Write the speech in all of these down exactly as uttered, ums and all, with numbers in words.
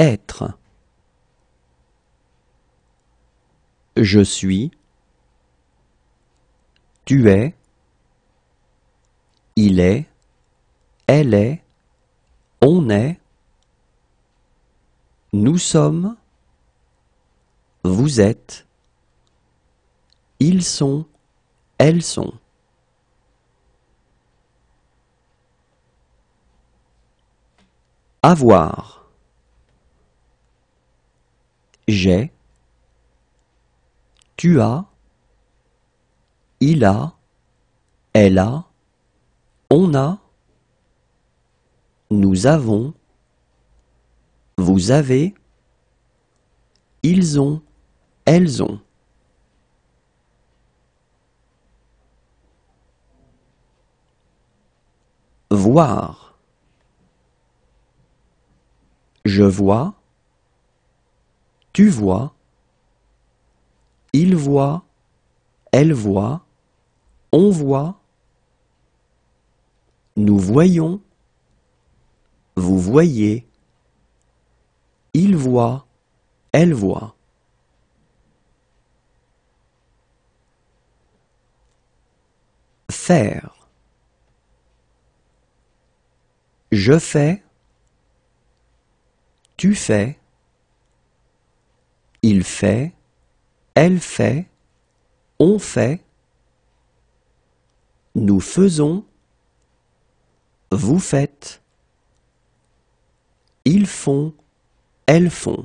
Être. Je suis. Tu es. Il est. Elle est. On est. Nous sommes. Vous êtes. Ils sont. Elles sont. Avoir. J'ai. Tu as. Il a. Elle a. On a. Nous avons. Vous avez. Ils ont. Elles ont. Voir. Je vois. Tu vois. Il voit. Elle voit. On voit. Nous voyons. Vous voyez. Il voit. Elle voit. Faire. Je fais. Tu fais. Il fait. Elle fait. On fait. Nous faisons. Vous faites. Ils font. Elles font.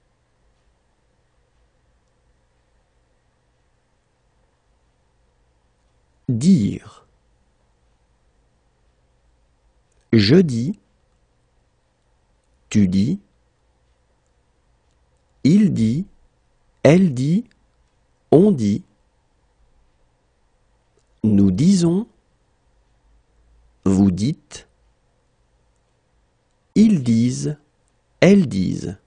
Dire. Je dis. Tu dis. Il dit. Elle dit. On dit. Nous disons. Vous dites. Ils disent. Elles disent.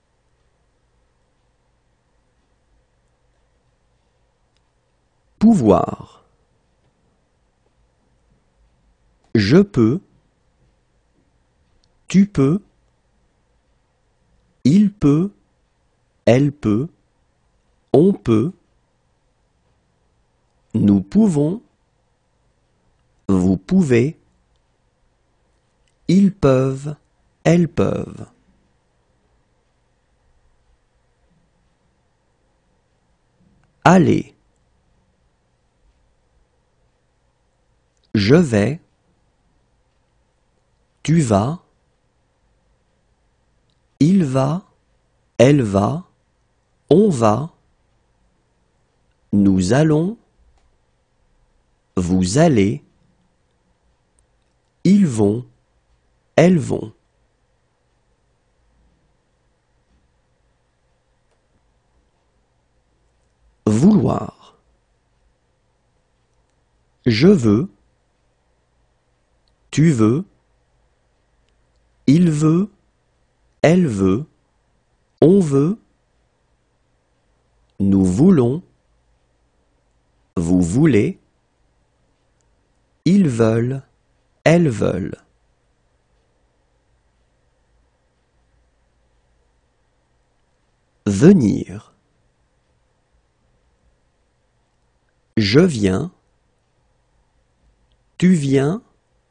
Pouvoir. Je peux. Tu peux. Il peut. Elle peut. On peut. Nous pouvons. Vous pouvez. Ils peuvent. Elles peuvent. Aller. Je vais. Tu vas. Il va. Elle va. On va. Nous allons. Vous allez. Ils vont. Elles vont. Vouloir. Je veux. Tu veux. Il veut. Elle veut. On veut. Nous voulons. Vous voulez. Ils veulent. Elles veulent. Venir. Je viens. Tu viens.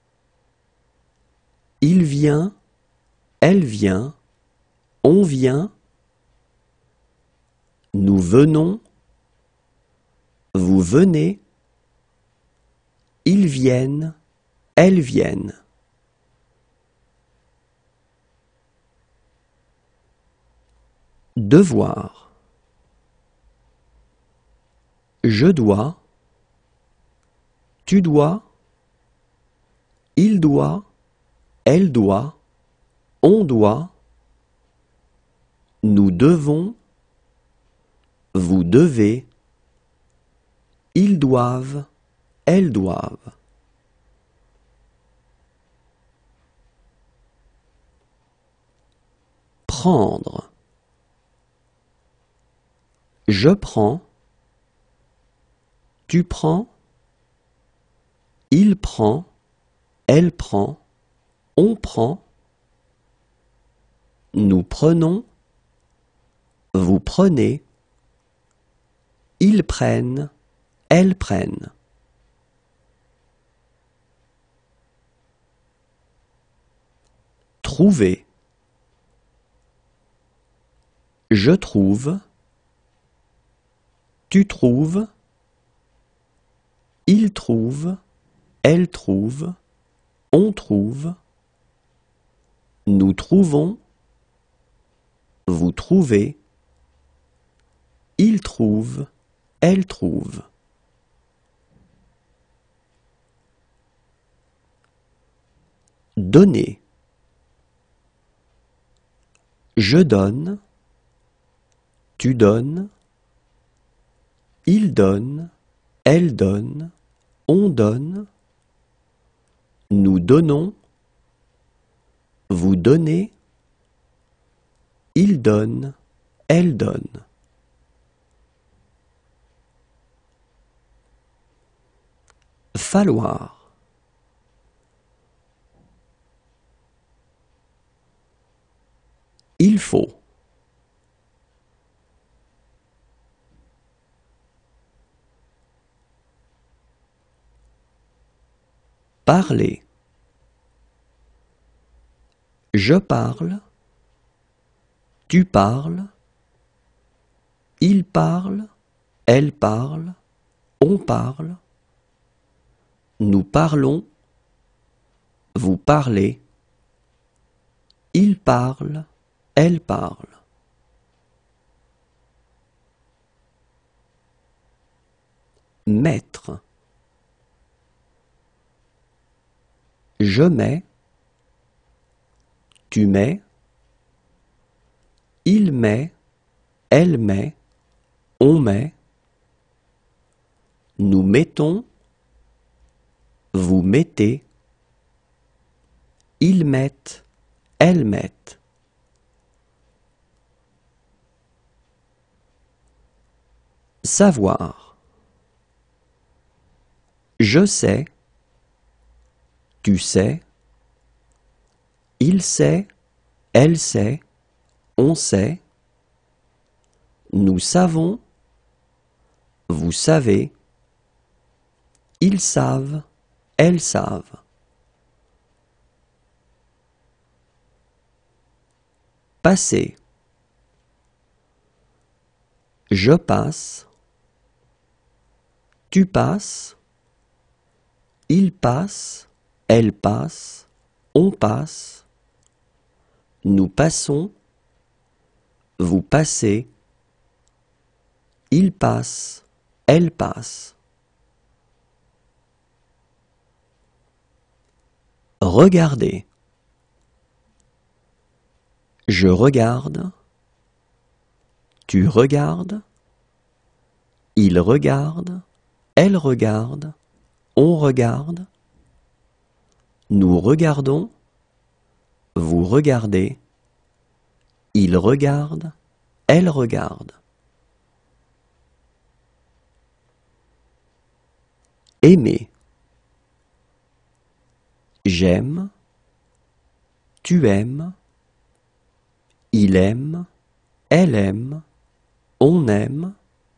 Il vient. Elle vient. On vient. Nous venons. Vous venez. Ils viennent. Elles viennent. Devoir. Je dois. Tu dois. Il doit. Elle doit. On doit. Nous devons. Vous devez. Ils doivent. Elles doivent. Prendre. Je prends. Tu prends. Il prend. Elle prend. On prend. Nous prenons, vous prenez, ils prennent, elles prennent. Trouver. Je trouve, tu trouves, il trouve, elle trouve, on trouve, nous trouvons, vous trouvez, il trouve, elle trouve. Donner. Je donne, tu donnes, il donne, elle donne, on donne, nous donnons, vous donnez, il donne, elle donne. Falloir. Il faut. Parler. Je parle, tu parles, il parle, elle parle, on parle, nous parlons, vous parlez, il parle, elle parle. Mettre. Je mets, tu mets, il met, elle met, on met, nous mettons, vous mettez, ils mettent, elles mettent. Savoir. Je sais, tu sais, il sait, elle sait, on sait, nous savons, vous savez, ils savent, elles savent. Passer. Je passe, tu passes, il passe, elle passe, on passe, nous passons, vous passez, il passe, elle passe. Regardez. Je regarde, tu regardes, il regarde, elle regarde, on regarde, nous regardons, vous regardez, il regarde, elle regarde. Aimer. J'aime, tu aimes, il aime, elle aime, on aime,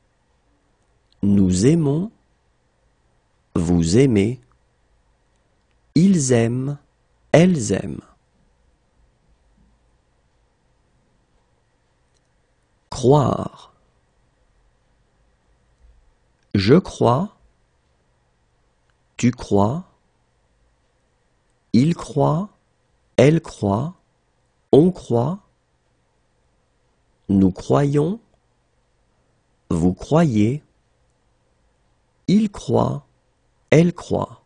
nous aimons, vous aimez, ils aiment, elles aiment. Croire. Je crois, tu crois, il croit, elle croit, on croit, nous croyons, vous croyez, il croit, elle croit.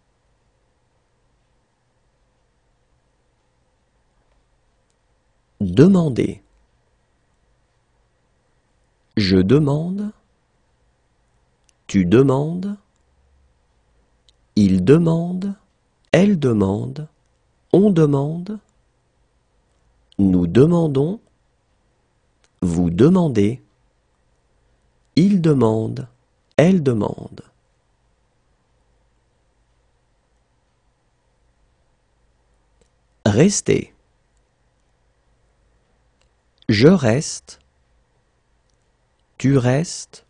Demander. Je demande, tu demandes, il demande, elle demande, on demande, nous demandons, vous demandez, il demande, elle demande. Rester. Je reste, tu restes,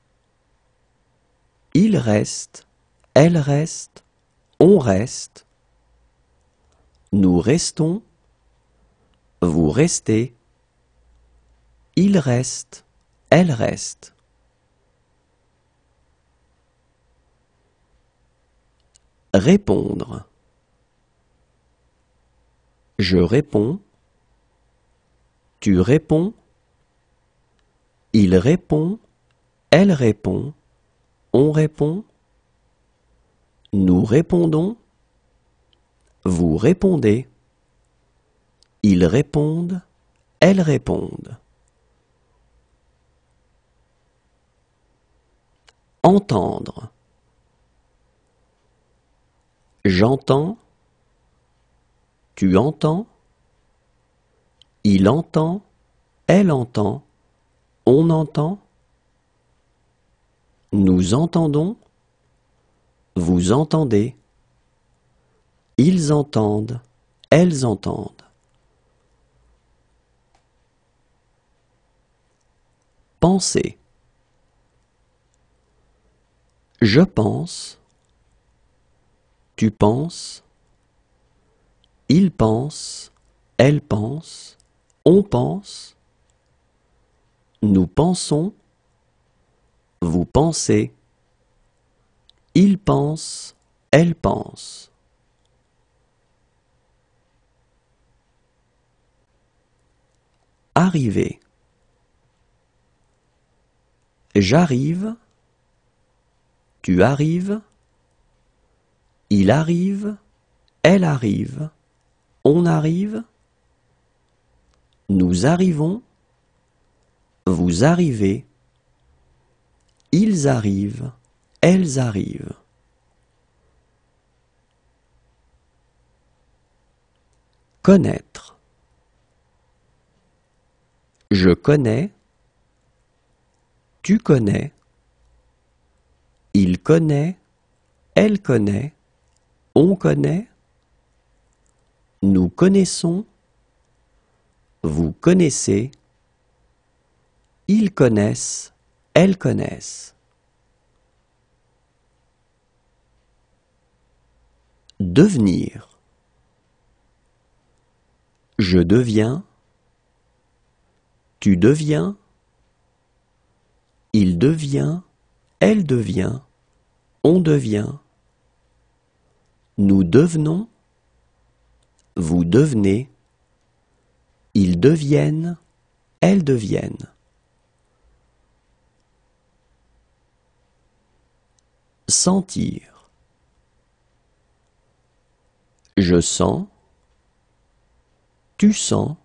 il reste, elle reste, on reste, nous restons, vous restez, il reste, elle reste. Répondre. Je réponds, tu réponds, il répond, elle répond, on répond, nous répondons, vous répondez, ils répondent, elles répondent. Entendre. J'entends, tu entends, il entend, elle entend, on entend, nous entendons, vous entendez, ils entendent, elles entendent. Penser. Je pense, tu penses, il pense, elle pense, on pense, nous pensons, vous pensez, il pense, elle pense. Arriver. J'arrive, tu arrives, il arrive, elle arrive, on arrive, nous arrivons, vous arrivez, ils arrivent, elles arrivent. Connaître. Je connais, tu connais, il connaît, elle connaît, on connaît, nous connaissons, vous connaissez, ils connaissent, elles connaissent. Devenir. Je deviens, tu deviens, il devient, elle devient, on devient, nous devenons, vous devenez, ils deviennent, elles deviennent. Sentir. Je sens, tu sens,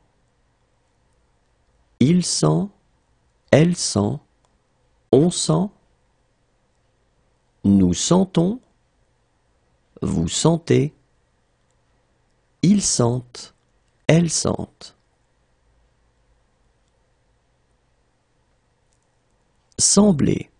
il sent, elle sent, on sent, nous sentons, vous sentez, ils sentent, elles sentent. Sembler.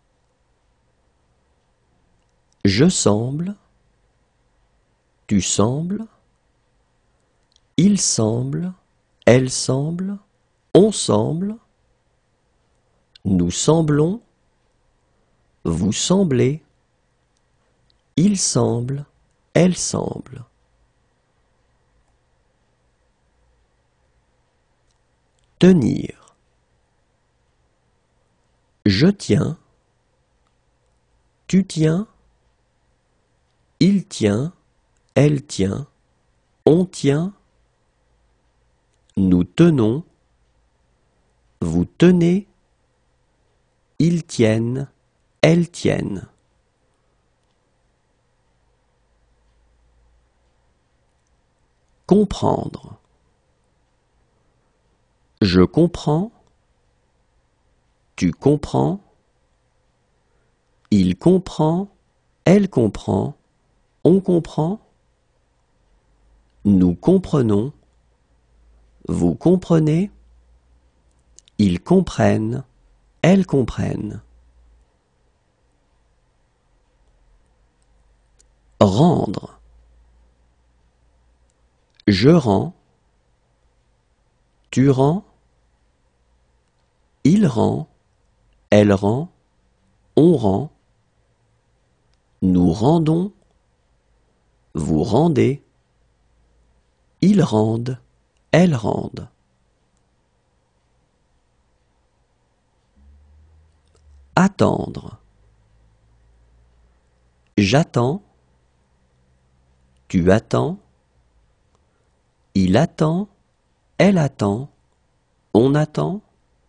Je semble, tu sembles, il semble, elle semble, on semble, nous semblons, vous semblez, il semble, elle semble. Tenir. Je tiens, tu tiens, il tient, elle tient, on tient, nous tenons, vous tenez, ils tiennent, elles tiennent. Comprendre. Je comprends, tu comprends, il comprend, elle comprend, on comprend, nous comprenons, vous comprenez, ils comprennent, elles comprennent. Rendre. Je rends, tu rends, Il rend, elle rend, on rend. Nous rendons, vous rendez. Ils rendent, elles rendent. Attendre. J'attends, tu attends, il attend, elle attend, on attend.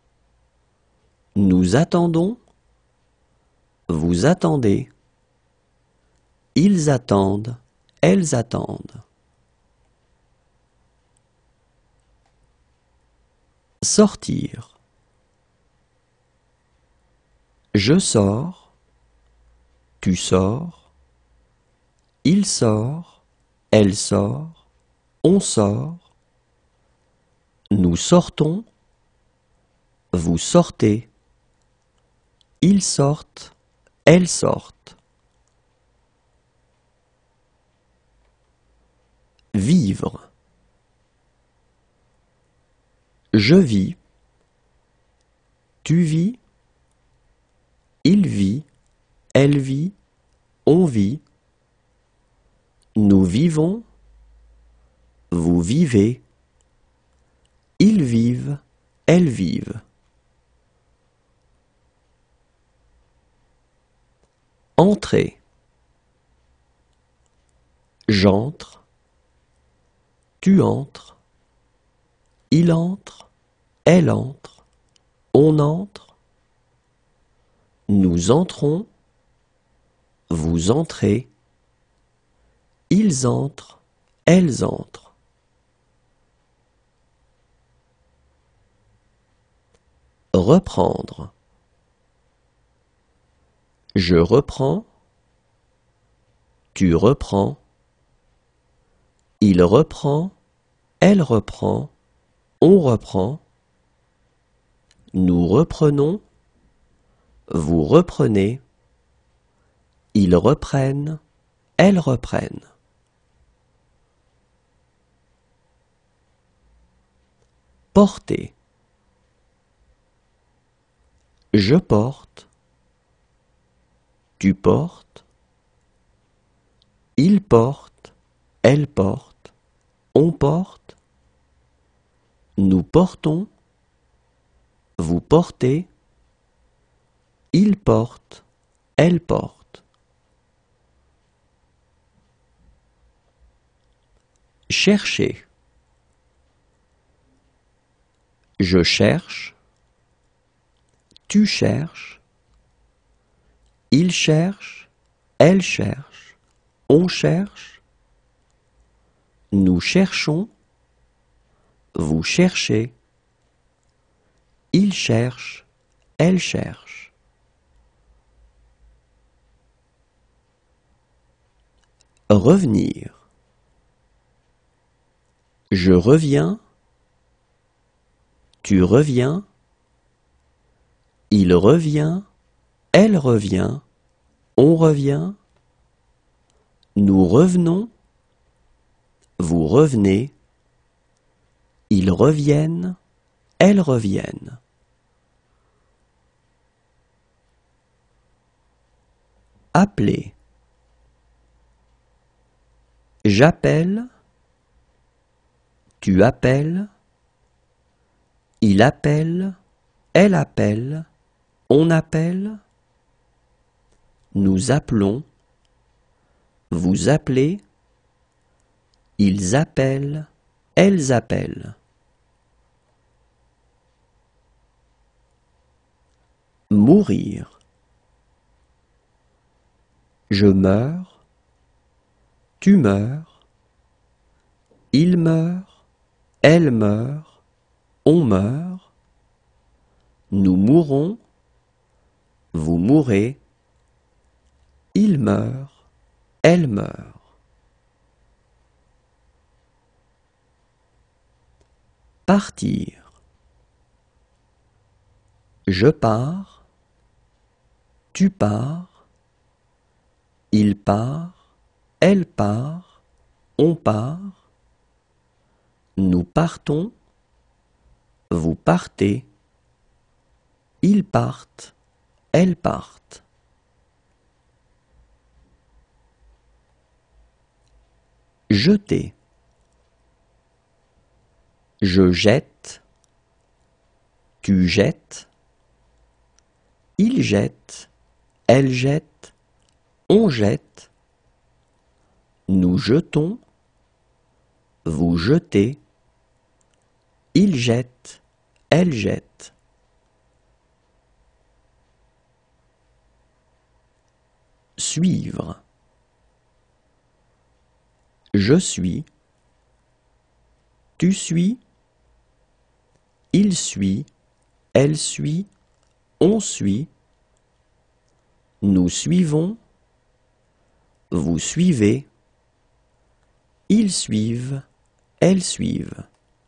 Nous attendons, vous attendez. Ils attendent, elles attendent. Sortir. Je sors, tu sors, il sort, elle sort, on sort. Nous sortons, vous sortez. Ils sortent, elles sortent. Vivre. Je vis, tu vis, il vit, elle vit, on vit. Nous vivons, vous vivez, ils vivent, elles vivent. Entrer. J'entre, tu entres, il entre, elle entre, on entre. Nous entrons, vous entrez, ils entrent, elles entrent. Reprendre. Je reprends, tu reprends, il reprend, elle reprend, on reprend. Nous reprenons, vous reprenez, ils reprennent, elles reprennent. Porter. Je porte, tu portes, il porte, elle porte, on porte. Nous portons, vous portez, il porte, elle porte. Chercher. Je cherche, tu cherches, il cherche, elle cherche, on cherche. Nous cherchons, vous cherchez, il cherche, elle cherche. Revenir. Je reviens, tu reviens, il revient, elle revient, on revient. Nous revenons, vous revenez, ils reviennent, elles reviennent. Appeler. J'appelle, tu appelles, il appelle, elle appelle, on appelle. Nous appelons, vous appelez, ils appellent, elles appellent. Mourir. Je meurs, tu meurs, il meurt, elle meurt, on meurt. Nous mourons, vous mourrez, il meurt, elle meurt. Partir. Je pars, tu pars, il part, elle part, on part. Nous partons, vous partez, Ils partent, elles partent. Jeter. Je jette, tu jettes, il jette, elle jette, on jette, nous jetons, vous jetez, il jette, elle jette. Suivre. Je suis, tu suis, il suit, elle suit, on suit, nous suivons, vous suivez, ils suivent, elles suivent.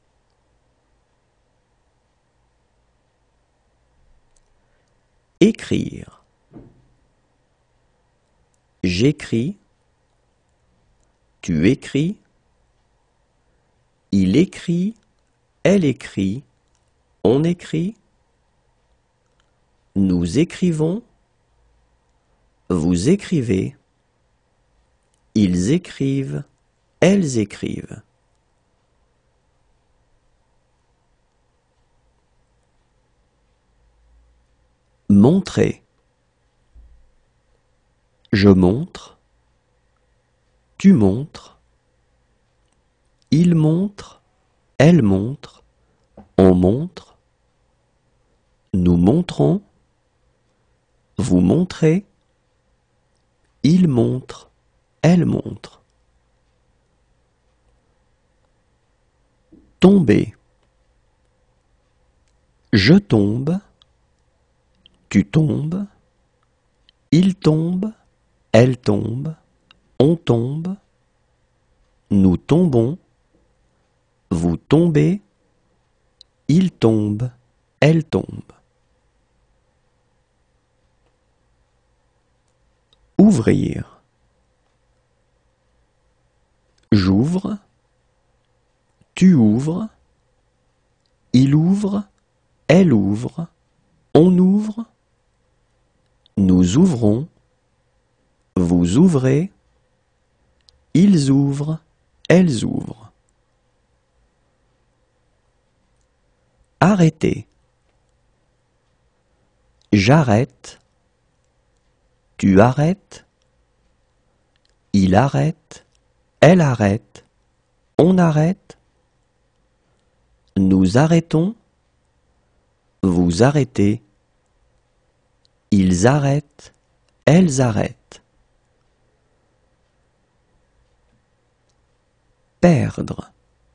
Écrire. J'écris, tu écris, il écrit, elle écrit, on écrit, nous écrivons, vous écrivez, ils écrivent, elles écrivent. Montrer. Je montre, tu montres, il montre, elle montre, on montre, nous montrons, vous montrez, il montre, elle montre. Tomber. Je tombe, tu tombes, il tombe, elle tombe, on tombe, nous tombons, vous tombez, il tombe, elle tombe. Ouvrir. J'ouvre, tu ouvres, il ouvre, elle ouvre, on ouvre, nous ouvrons, vous ouvrez, ils ouvrent, elles ouvrent. Arrêter. J'arrête, tu arrêtes, il arrête, elle arrête, on arrête, nous arrêtons, vous arrêtez, ils arrêtent, elles arrêtent. Perdre.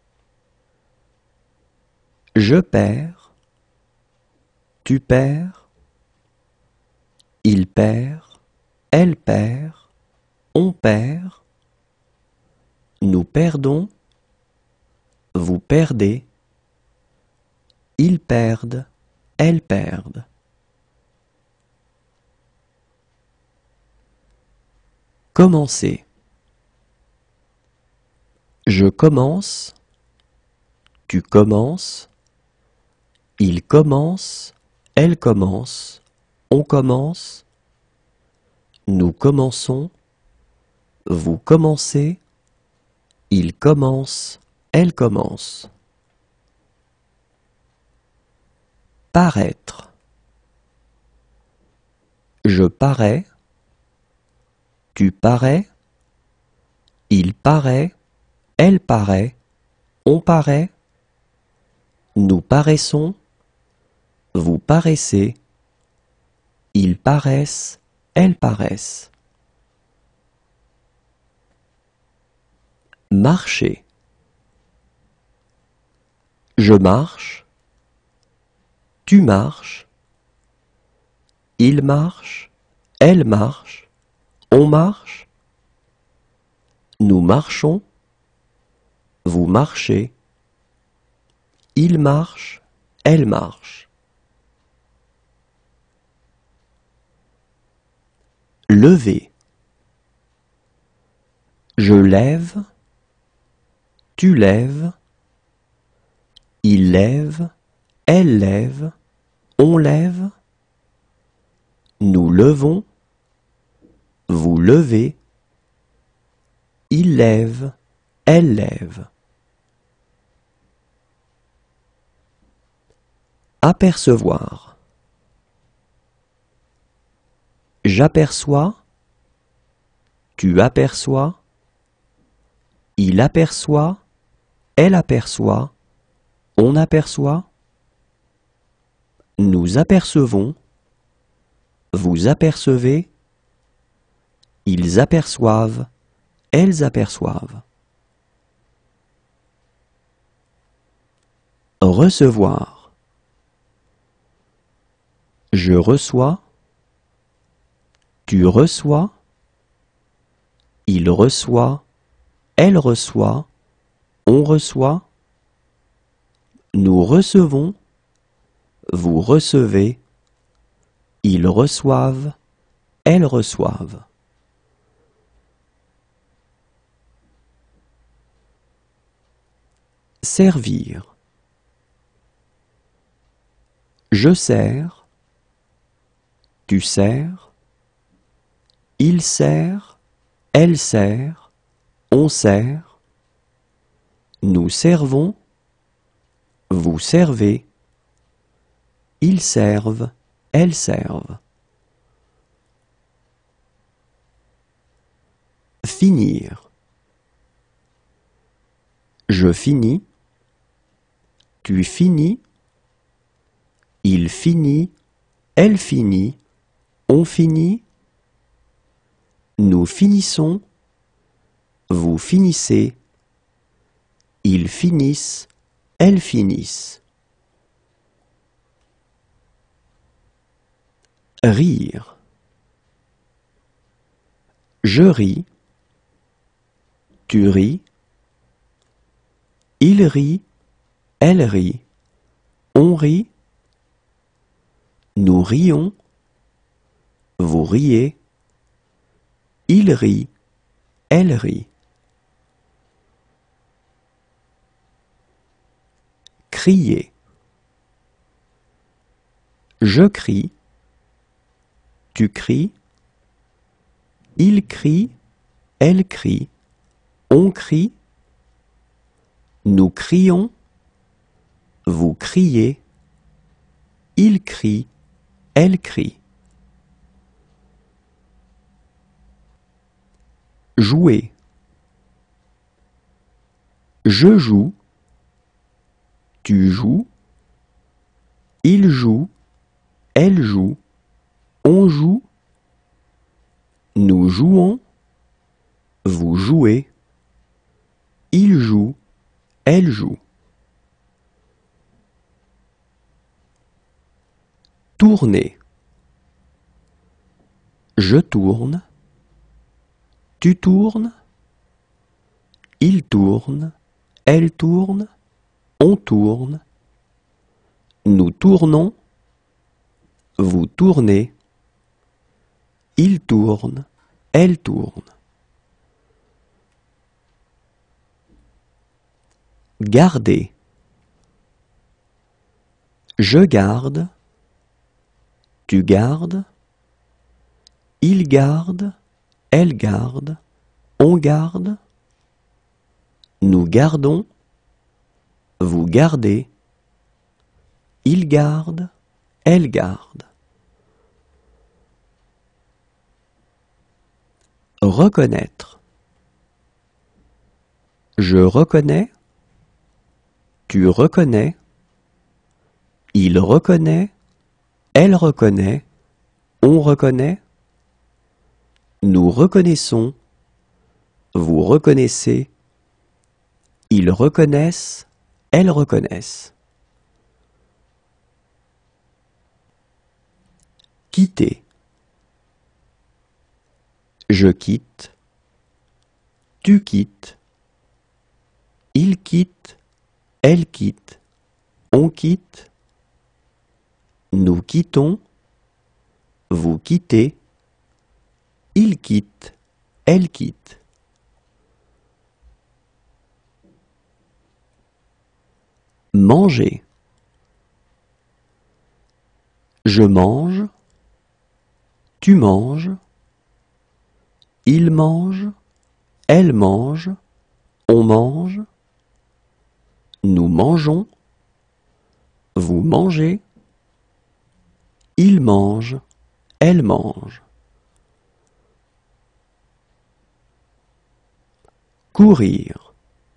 Je perds, tu perds, il perd, elle perd, on perd, nous perdons, vous perdez, ils perdent, elles perdent. Commencer. Je commence, tu commences, il commence, elle commence, on commence, nous commençons, vous commencez, il commence, elle commence. Paraître. Je parais, tu parais, il paraît, elle paraît, on paraît, nous paraissons, vous paraissez, ils paraissent, elles paraissent. Marcher. Je marche, tu marches, il marche, elle marche, on marche, nous marchons, vous marchez, il marche, elle marche. Lever. Je lève, tu lèves, il lève, elle lève, on lève, Nous levons, vous levez, il lève, elle lève. Apercevoir. J'aperçois, tu aperçois, il aperçoit, elle aperçoit, on aperçoit, nous apercevons, vous apercevez, ils aperçoivent, elles aperçoivent. Recevoir. Je reçois, tu reçois, il reçoit, elle reçoit, on reçoit, nous recevons, vous recevez, ils reçoivent, elles reçoivent. Servir. Je sers, tu sers, il sert, elle sert, on sert, nous servons, vous servez, ils servent, elles servent. Finir. Je finis, tu finis, il finit, elle finit, on finit, nous finissons, vous finissez, ils finissent, elles finissent. Rire. Je ris, tu ris, il rit, elle rit, on rit, nous rions, vous riez, il rit, elle rit. Crier. Je crie, tu cries, il crie, elle crie, on crie, nous crions, vous criez, il crie, elle crie. Jouer. Je joue, tu joues, il joue, elle joue, on joue, nous jouons, vous jouez, il joue, elle joue. Tourner. Je tourne, tu tournes, il tourne, elle tourne, on tourne, nous tournons, vous tournez, il tourne, elle tourne. Garder. Je garde, tu gardes, il garde, elle garde, on garde, nous gardons, vous gardez, il garde, elle garde. Reconnaître. Je reconnais, tu reconnais, il reconnaît, elle reconnaît, on reconnaît, nous reconnaissons, vous reconnaissez, ils reconnaissent, elles reconnaissent. Quitter. Je quitte, tu quittes, il quitte, elle quitte, on quitte, nous quittons, vous quittez, il quitte, elle quitte. Manger. Je mange, Tu manges, il mange, elle mange, on mange, nous mangeons, vous mangez, il mange, elle mange. Courir.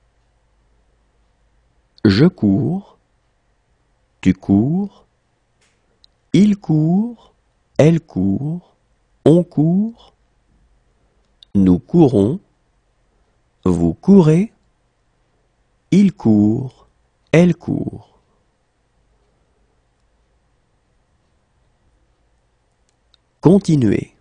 Je cours, tu cours, il court, elle court, on court, nous courons, vous courez, il court, elle court. Continuer.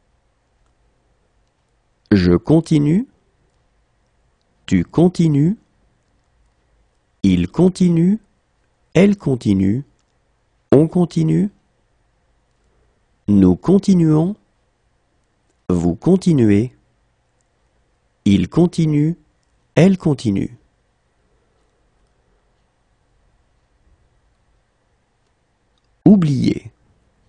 Je continue, tu continues, il continue, elle continue, on continue, nous continuons, vous continuez, il continue, elle continue. Oublier.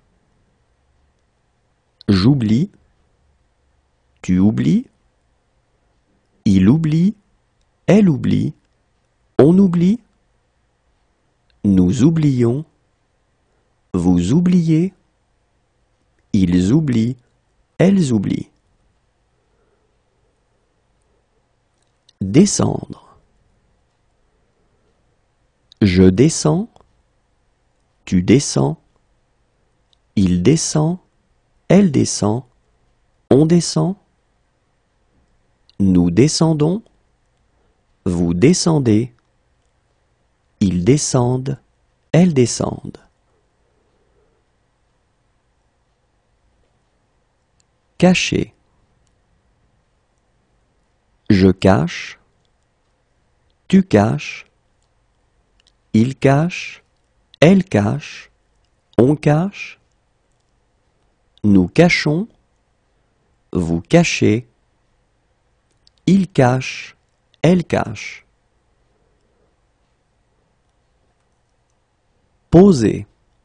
J'oublie, tu oublies, il oublie, elle oublie, on oublie, nous oublions, vous oubliez, ils oublient, elles oublient. Descendre. Je descends, tu descends, il descend, elle descend, on descend, nous descendons, vous descendez, ils descendent, elles descendent. Cacher. Je cache, tu caches, il cache, elle cache, on cache, nous cachons, vous cachez, il cache, elle cache. Poser.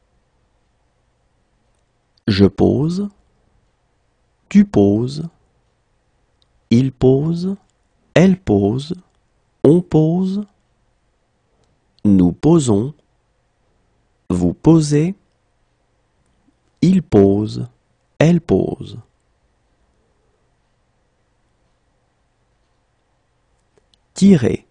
Je pose, tu poses, il pose, elle pose, on pose, nous posons, vous posez, il pose, elle pose. Tirer.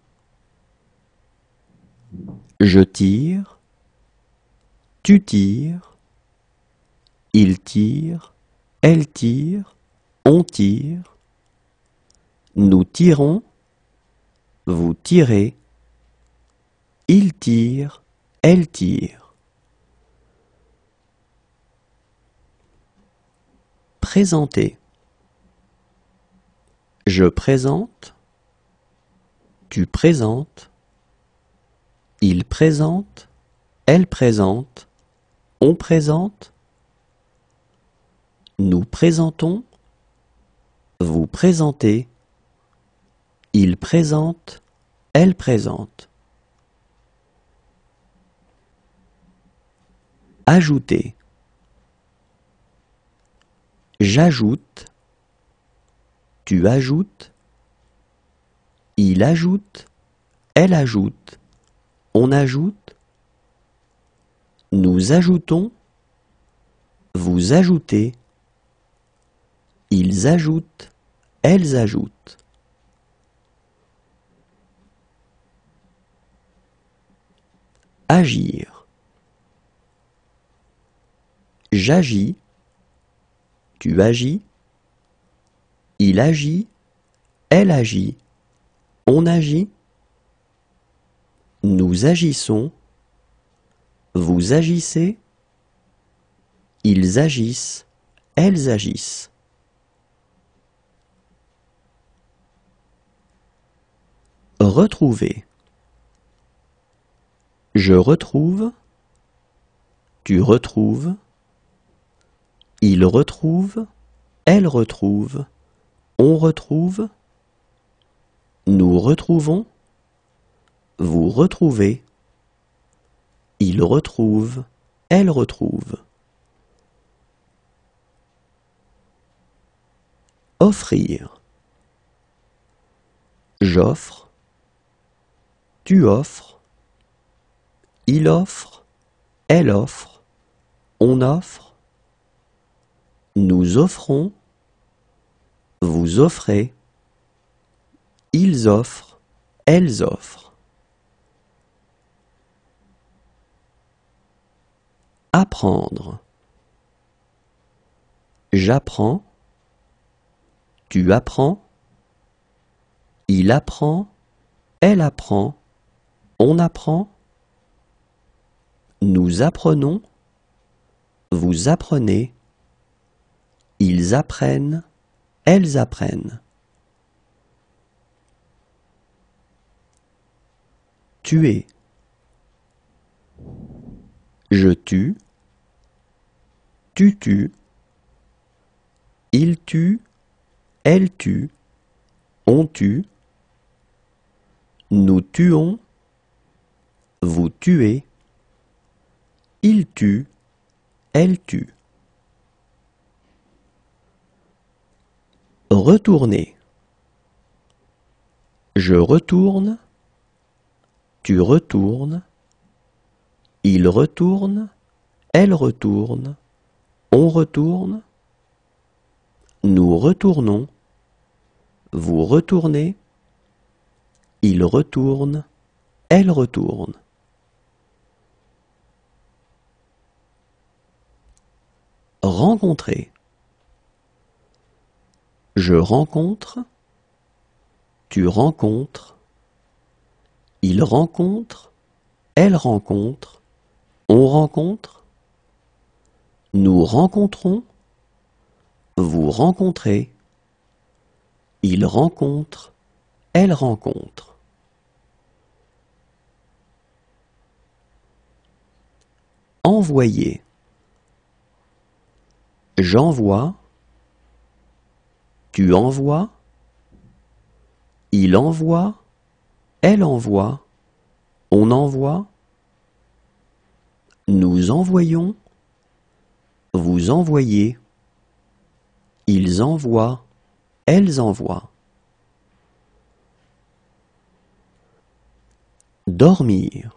Je tire, tu tires, il tire, elle tire, on tire, nous tirons, vous tirez, il tire, elle tire. Présenter. Je présente, tu présentes, il présente, elle présente, on présente, nous présentons, vous présentez, il présente, elle présente. Ajouter. J'ajoute, tu ajoutes, il ajoute, elle ajoute, on ajoute, nous ajoutons, vous ajoutez, ils ajoutent, elles ajoutent. Agir. J'agis, tu agis, il agit, elle agit, on agit, nous agissons, vous agissez, ils agissent, elles agissent. Retrouver. Je retrouve, tu retrouves, il retrouve, elle retrouve, on retrouve, nous retrouvons, vous retrouvez, il retrouve, elle retrouve. Offrir. J'offre. Tu offres. Il offre. Elle offre. On offre. Nous offrons. Vous offrez. Ils offrent. Elles offrent. Apprendre. J'apprends. Tu apprends. Il apprend. Elle apprend. On apprend. Nous apprenons. Vous apprenez. Ils apprennent. Elles apprennent. Tuer. Je tue. Tu tues. Il tue. Elle tue. On tue. Nous tuons. Vous tuez. Il tue. Elle tue. Retourner. Je retourne. Tu retournes. Il retourne. Elle retourne. On retourne. Nous retournons. Vous retournez. Il retourne. Elle retourne. Rencontrer. Je rencontre. Tu rencontres. Il rencontre. Elle rencontre. On rencontre. Nous rencontrons. Vous rencontrez. Il rencontre. Elle rencontre. Envoyer. J'envoie. Tu envoies. Il envoie. Elle envoie. On envoie. Nous envoyons. Vous envoyez. Ils envoient. Elles envoient. Dormir.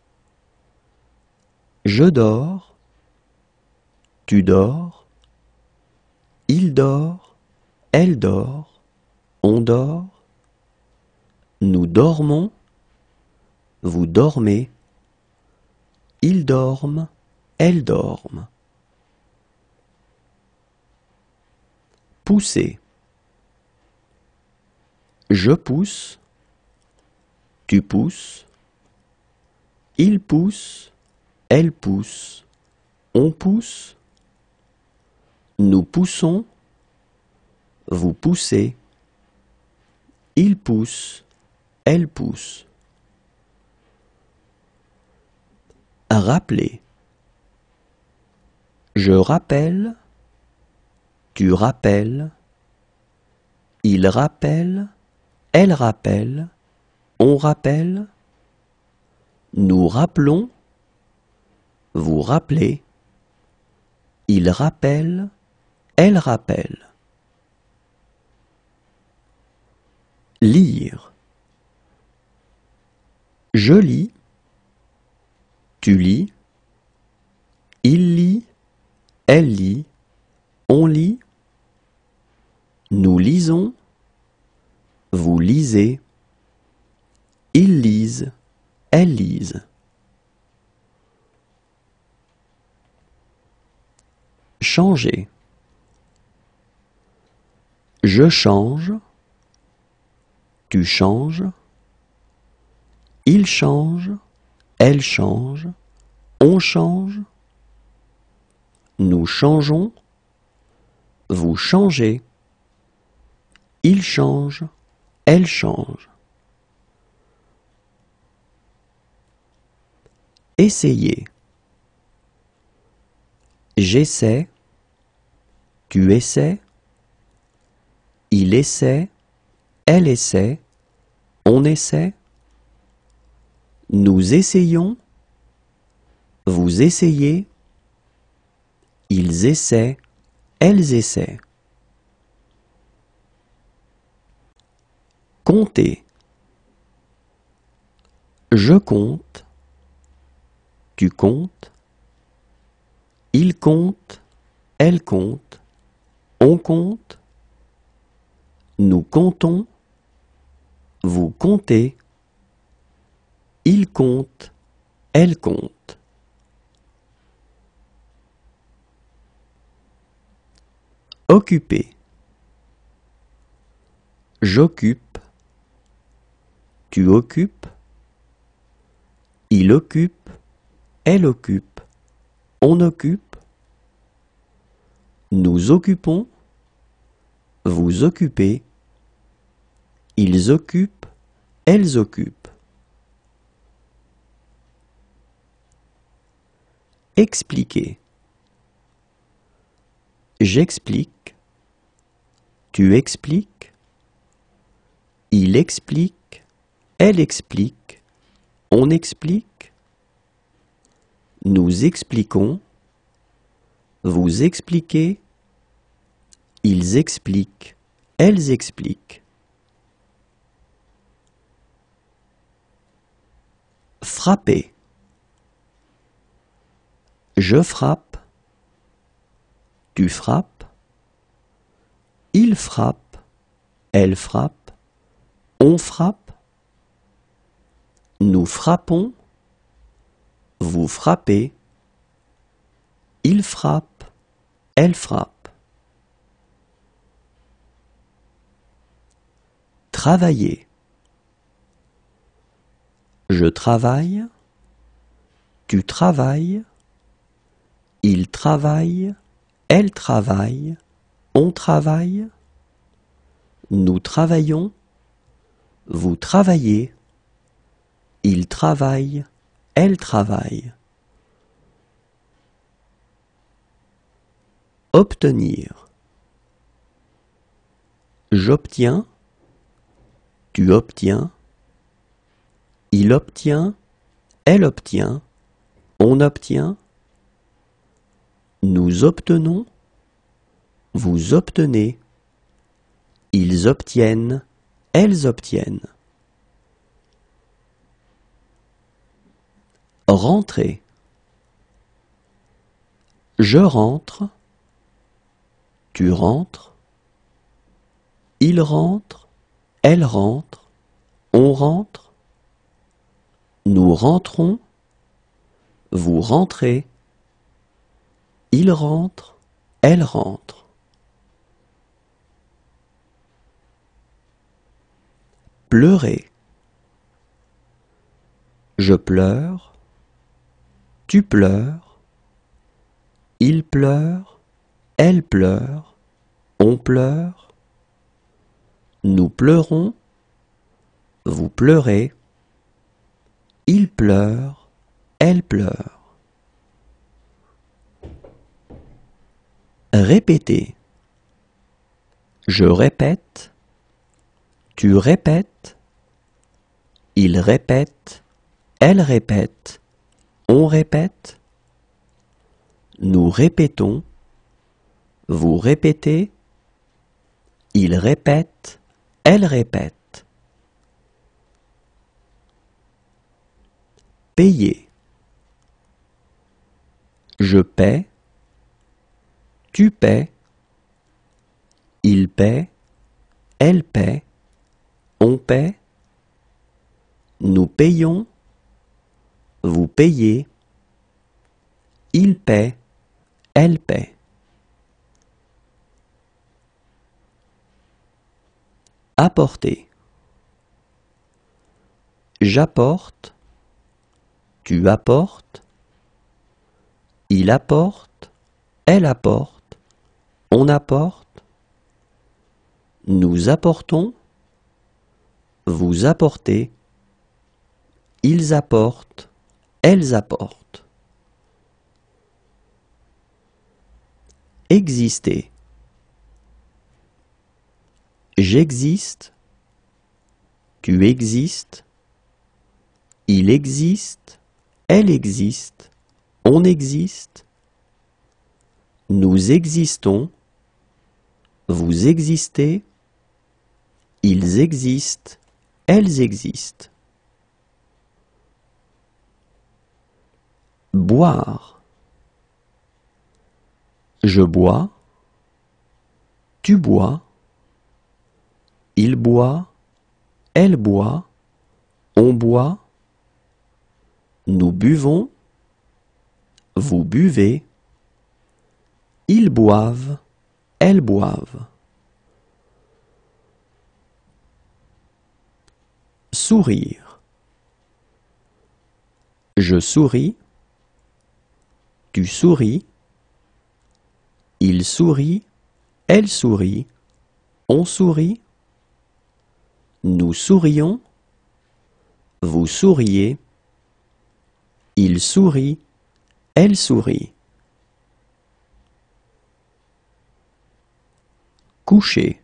Je dors. Tu dors. Il dort. Elle dort. On dort. Nous dormons. Vous dormez. Ils dorment. Elles dorment. Pousser. Je pousse. Tu pousses. Il pousse. Elle pousse. On pousse. Nous poussons. Vous poussez. Il pousse. Elle pousse. Rappeler. Je rappelle. Tu rappelles. Il rappelle. Elle rappelle. On rappelle. Nous rappelons. Vous rappelez. Il rappelle. Elle rappelle. Lire. Je lis. Tu lis. Il lit. Elle lit. On lit. Nous lisons. Vous lisez. Ils lisent. Elles lisent. Changer. Je change. Tu changes. Il change. Elle change. On change. Nous changeons. Vous changez. Il change. Elle change. Essayer. J'essaie. Tu essaies. Il essaie. Elle essaie. On essaie. Nous essayons. Vous essayez. Ils essaient. Elles essaient. Compter. Je compte. Tu comptes. Il compte. Elle compte. On compte. Nous comptons. Vous comptez. Il compte. Elle compte. Occuper. J'occupe. Tu occupes. Il occupe. Elle occupe. On occupe. Nous occupons. Vous occupez. Ils occupent. Elles occupent. Expliquer. J'explique. Tu expliques. Il explique. Elle explique. On explique. Nous expliquons. Vous expliquez. Ils expliquent. Elles expliquent. Frapper. Je frappe. Tu frappes. Il frappe. Elle frappe. On frappe. Nous frappons. Vous frappez. Il frappe. Elle frappe. Travailler. Je travaille. Tu travailles. Il travaille. Elle travaille. On travaille. Nous travaillons. Vous travaillez. Il travaille. Elle travaille. Obtenir. J'obtiens. Tu obtiens. Il obtient. Elle obtient. On obtient. Nous obtenons. Vous obtenez. Ils obtiennent. Elles obtiennent. Rentrer. Je rentre. Tu rentres. Il rentre. Elle rentre. On rentre. Nous rentrons. Vous rentrez. Il rentre. Elle rentre. Pleurer. Je pleure. Tu pleures. Il pleure. Elle pleure. On pleure. Nous pleurons. Vous pleurez. Il pleure. Elle pleure. Répéter. Je répète. Tu répètes. Il répète. Elle répète. On répète. Nous répétons. Vous répétez. Il répète. Elle répète. Payer. Je paie. Tu paies. Il paie. Elle paie. On paie. Nous payons. Vous payez. Il paie. Elle paie. Apporter. J'apporte. Tu apportes. Il apporte. Elle apporte. On apporte. Nous apportons. Vous apportez. Ils apportent. Elles apportent. Exister. J'existe. Tu existes. Il existe. Elle existe. On existe. Nous existons. Vous existez. Ils existent. elles existent. Boire. Je bois. Tu bois. Il boit. Elle boit. On boit. Nous buvons. Vous buvez. Ils boivent. Elles boivent. Sourire. Je souris. Tu souris. Il sourit. Elle sourit. On sourit. Nous sourions. Vous souriez. Il sourit. Elle sourit. Coucher.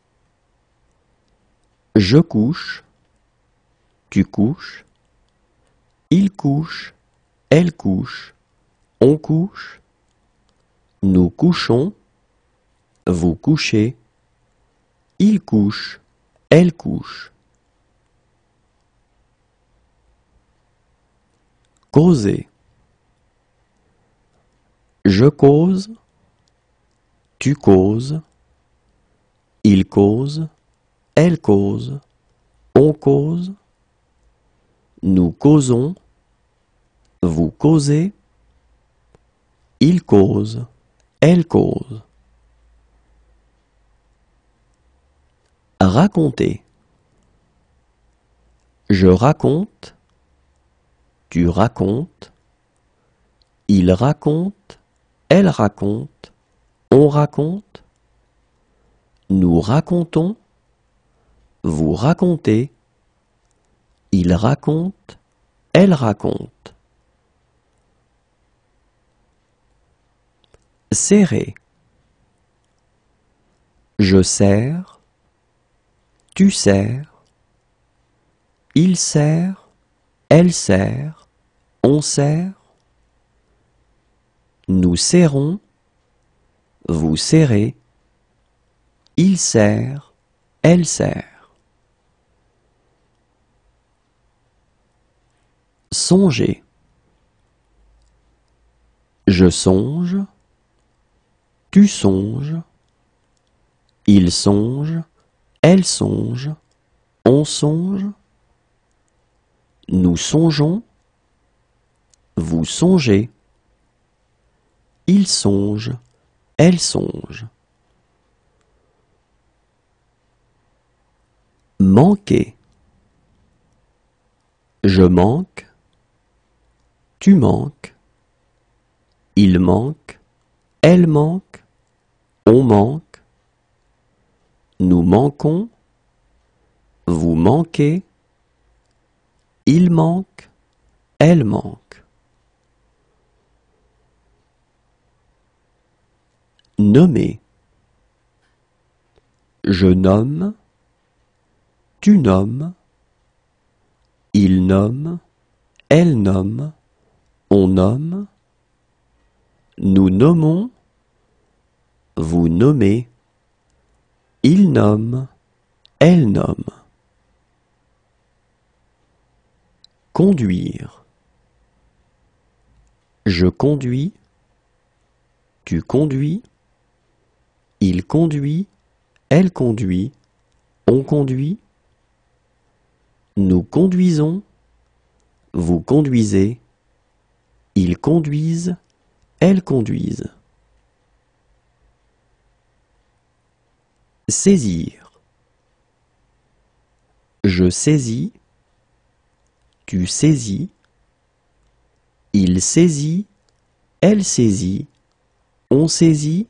Je couche. Tu couches. Il couche. Elle couche. On couche. Nous couchons. Vous couchez. Il couche. Elle couche. Causer. Je cause. Tu causes. Il cause. Elle cause. On cause. Nous causons. Vous causez. Il cause. Elle cause. Raconter. Je raconte. Tu racontes. Il raconte. Elle raconte. On raconte. Nous racontons. Vous racontez. Il raconte. Elle raconte. Serrer. Je serre. Tu serres. Il serre. Elle serre. On serre. Nous serrons. Vous serrez. Il serre. Elle serre. Songer. Je songe. Tu songes. Il songe. Elle songe. On songe. Nous songeons. Vous songez. Il songe. Elle songe. Manquer. Je manque. Tu manques. Il manque. Elle manque. On manque. Nous manquons. Vous manquez. Il manque. Elle manque. Nommer. Je nomme. Tu nommes. Il nomme. Elle nomme. On nomme. Nous nommons. Vous nommez. Il nomme. Elle nomme. Conduire. Je conduis. Tu conduis. Il conduit. Elle conduit. On conduit. Nous conduisons. Vous conduisez. Ils conduisent. Elles conduisent. Saisir. Je saisis. Tu saisis. Il saisit. Elle saisit. On saisit.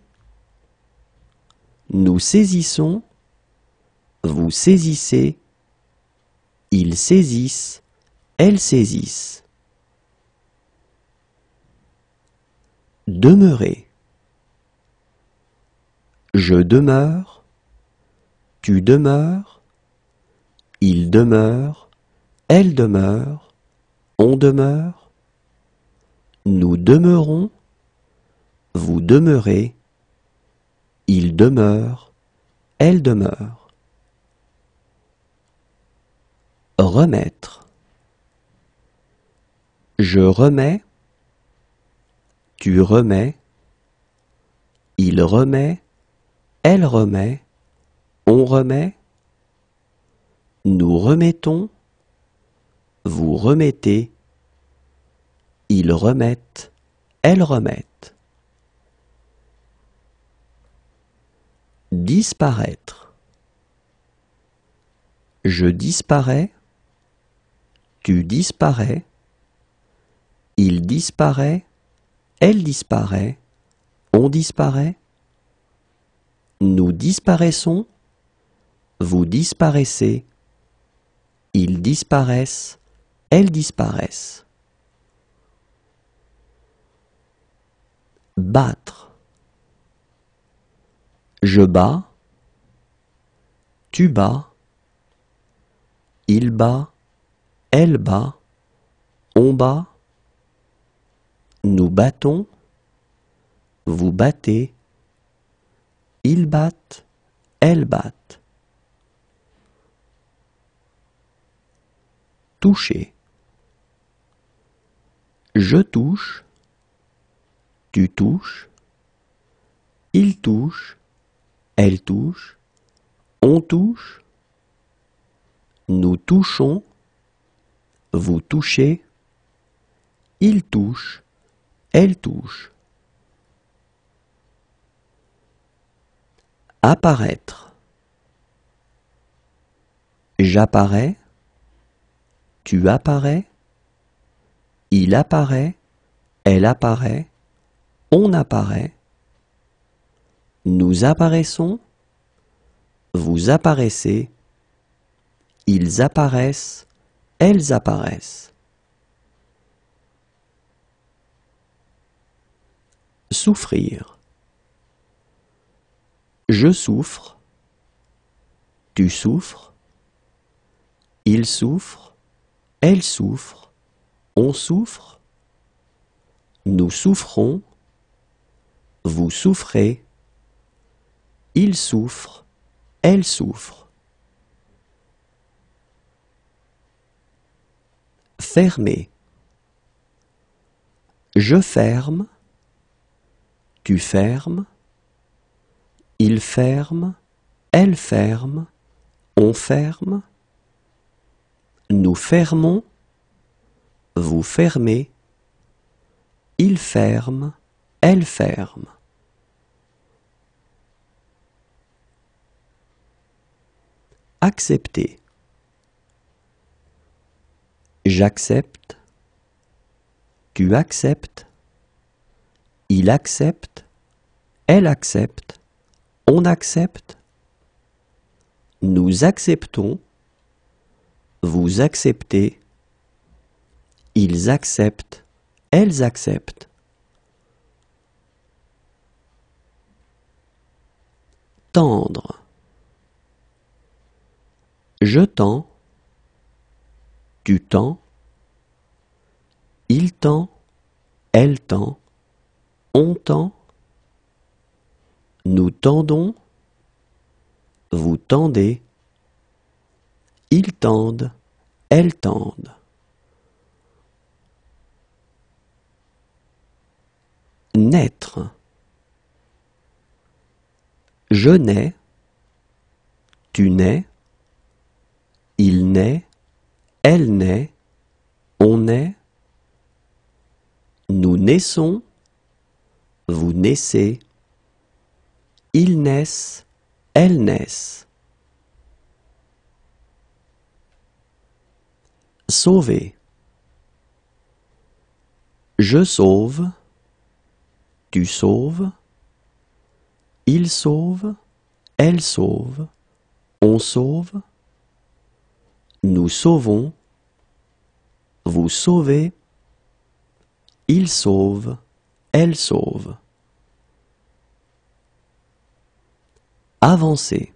Nous saisissons. Vous saisissez. Ils saisissent. Elles saisissent. Demeurer. Je demeure. Tu demeures. Il demeure. Elle demeure. On demeure. Nous demeurons. Vous demeurez. Il demeure. Elle demeure. Remettre. Je remets. Tu remets. Il remet. Elle remet. On remet. Nous remettons. Vous remettez. Ils remettent. Elles remettent. Disparaître. Je disparais. Tu disparais. Il disparaît. Elle disparaît. On disparaît. Nous disparaissons. Vous disparaissez. Ils disparaissent. Elles disparaissent. Battre. Je bats. Tu bats. Il bat. Elle bat. On bat. Nous battons. Vous battez. Ils battent. Elles battent. Toucher. Je touche. Tu touches. Il touche. Elle touche. On touche. Nous touchons. Vous touchez. Il touche. Elle touche. Apparaître. J'apparais. Tu apparais. Il apparaît. Elle apparaît. On apparaît. Nous apparaissons. Vous apparaissez. Ils apparaissent. Elles apparaissent. Souffrir. Je souffre. Tu souffres. Il souffre. Elle souffre. On souffre. Nous souffrons. Vous souffrez. Il souffre. Elle souffre. Fermer. Je ferme. Tu fermes. Il ferme. Elle ferme. On ferme. Nous fermons. Vous fermez. Il ferme. Elle ferme. Accepter. J'accepte. Tu acceptes. Il accepte. Elle accepte. On accepte. Nous acceptons. Vous acceptez. Ils acceptent. Elles acceptent. Tendre. Je tends. Tu tends. Il tend. Elle tend. On tend. Nous tendons. Vous tendez. Ils tendent. Elles tendent. Naître. Je nais. Tu nais. Il naît. Elle naît. On naît. Nous naissons. Vous naissez. Ils naissent. Elles naissent. Sauver. Je sauve. Tu sauves. Il sauve. Elle sauve. On sauve. Nous sauvons. Vous sauvez. Il sauve. Elle sauve. Avancer.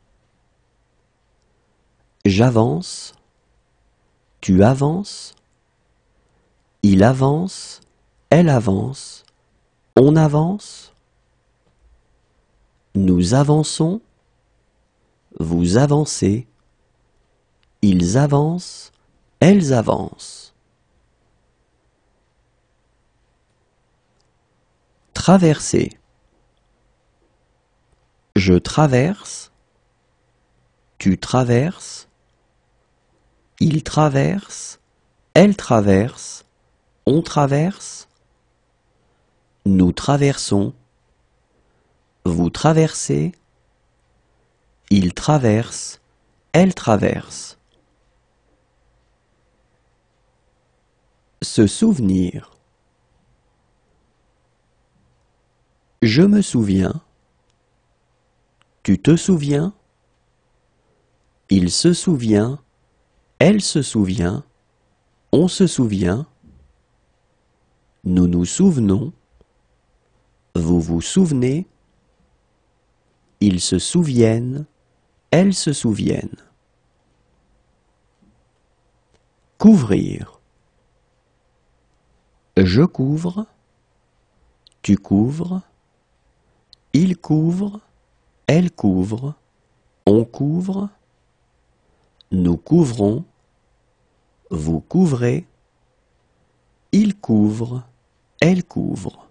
J'avance. Tu avances. Il avance. Elle avance. On avance. Nous avançons. Vous avancez. Ils avancent, elles avancent. Traverser. Je traverse. Tu traverses. Il traverse. Elle traverse. On traverse. Nous traversons. Vous traversez. Il traverse. Elle traverse. Se souvenir. Je me souviens. Tu te souviens. Il se souvient. Elle se souvient. On se souvient. Nous nous souvenons. Vous vous souvenez. Ils se souviennent. Elles se souviennent. Couvrir. Je couvre. Tu couvres. Il couvre. Elle couvre. On couvre. Nous couvrons. Vous couvrez. Il couvre. Elle couvre.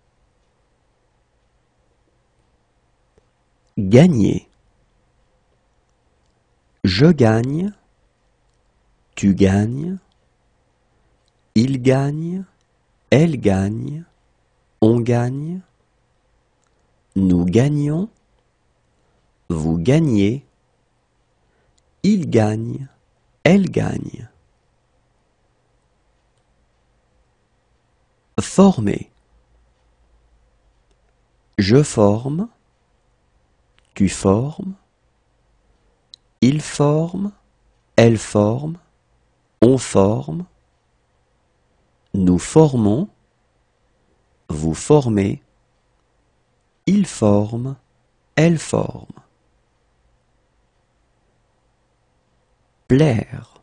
Gagner. Je gagne. Tu gagnes. Il gagne. Elle gagne. On gagne. Nous gagnons. Vous gagnez. Il gagne. Elle gagne. Former. Je forme. Tu formes. Il forme. Elle forme. On forme. Nous formons. Vous formez. Il forme. Elle forme. Plaire.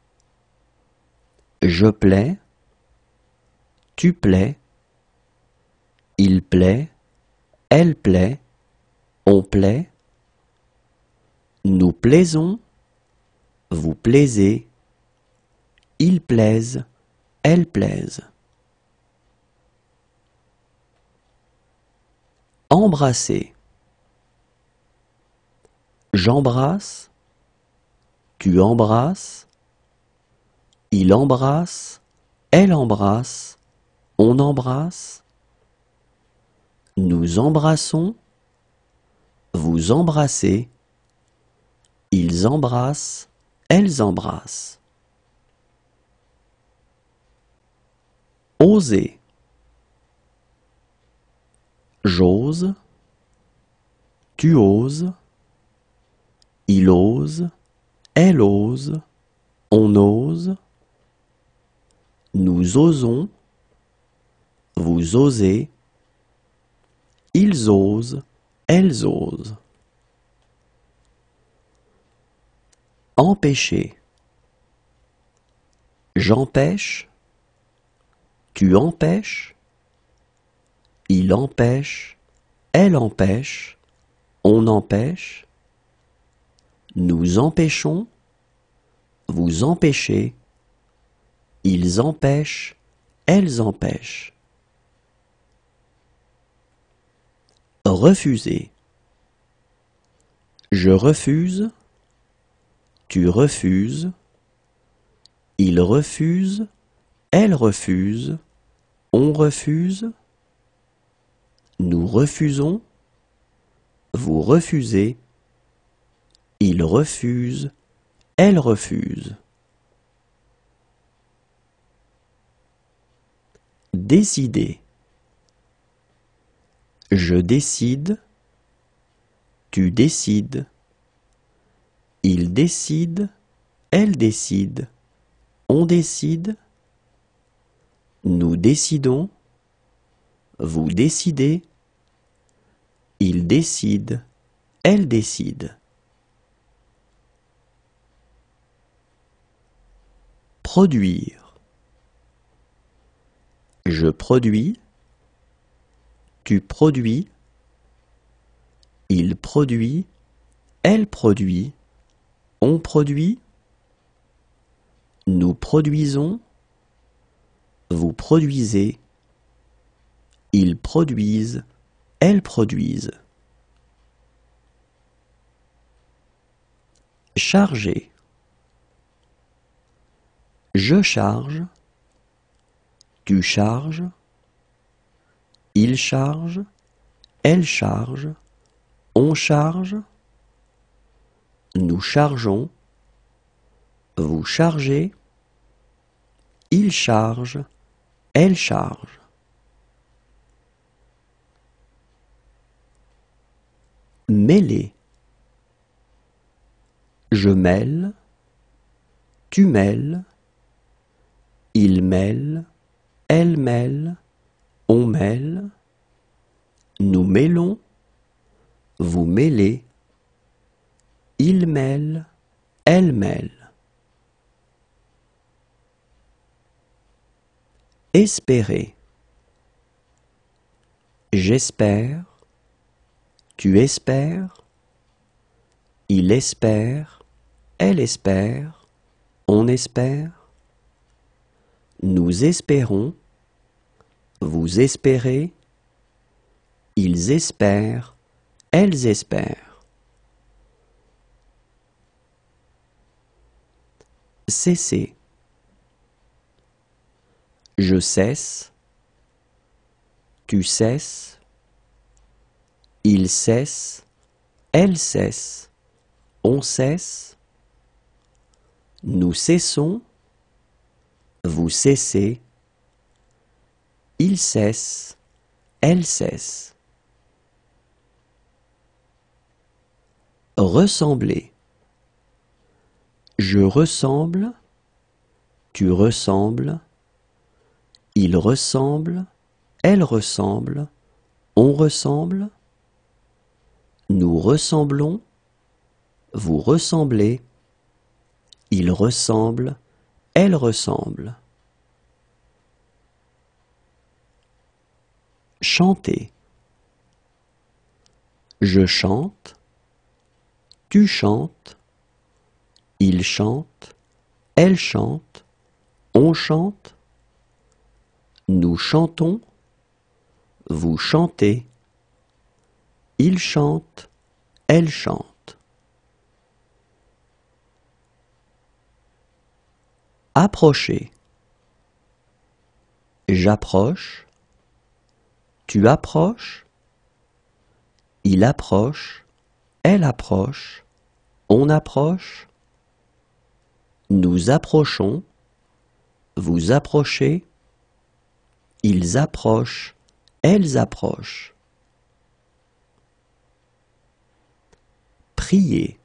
Je plais. Tu plais. Il plaît. Elle plaît. On plaît. Nous plaisons. Vous plaisez. Ils plaisent. Elles plaisent. Embrasser. J'embrasse. Tu embrasses. Il embrasse. Elle embrasse. On embrasse. Nous embrassons. Vous embrassez. Ils embrassent. Elles embrassent. Oser. J'ose. Tu oses. Il ose. Elle ose. On ose. Nous osons. Vous osez. Ils osent. Elles osent. Empêcher. J'empêche. Tu empêches. Il empêche. Elle empêche. On empêche. Nous empêchons. Vous empêchez. Ils empêchent. Elles empêchent. Refuser. Je refuse. Tu refuses. Il refuse. Elle refuse. On refuse. Nous refusons. Vous refusez. Il refuse. Elle refuse. Décider. Je décide. Tu décides. Il décide. Elle décide. On décide. Nous décidons. Vous décidez. Il décide. Elle décide. Produire. Je produis. Tu produis. Il produit. Elle produit. On produit. Nous produisons, vous produisez, ils produisent, elles produisent. Charger. Je charge, tu charges, il charge, elle charge, on charge, nous chargeons, vous chargez, il charge, elle charge. Mêler. Je mêle, tu mêles, il mêle, elle mêle, on mêle, nous mêlons, vous mêlez, il mêle, elle mêle. Espérer. J'espère, tu espères, il espère, elle espère, on espère, nous espérons, vous espérez, ils espèrent, elles espèrent. Cesser. Je cesse, tu cesses, il cesse, elle cesse, on cesse, nous cessons, vous cessez, il cesse, elle cesse. Ressembler. Je ressemble, tu ressembles, il ressemble, elle ressemble, on ressemble, nous ressemblons, vous ressemblez, il ressemble, elle ressemble. Chanter. Je chante, tu chantes, il chante, elle chante, on chante, nous chantons, vous chantez, il chante, elle chante. Approcher. J'approche, tu approches, il approche, elle approche, on approche, nous approchons, vous approchez, ils approchent, elles approchent. Prier.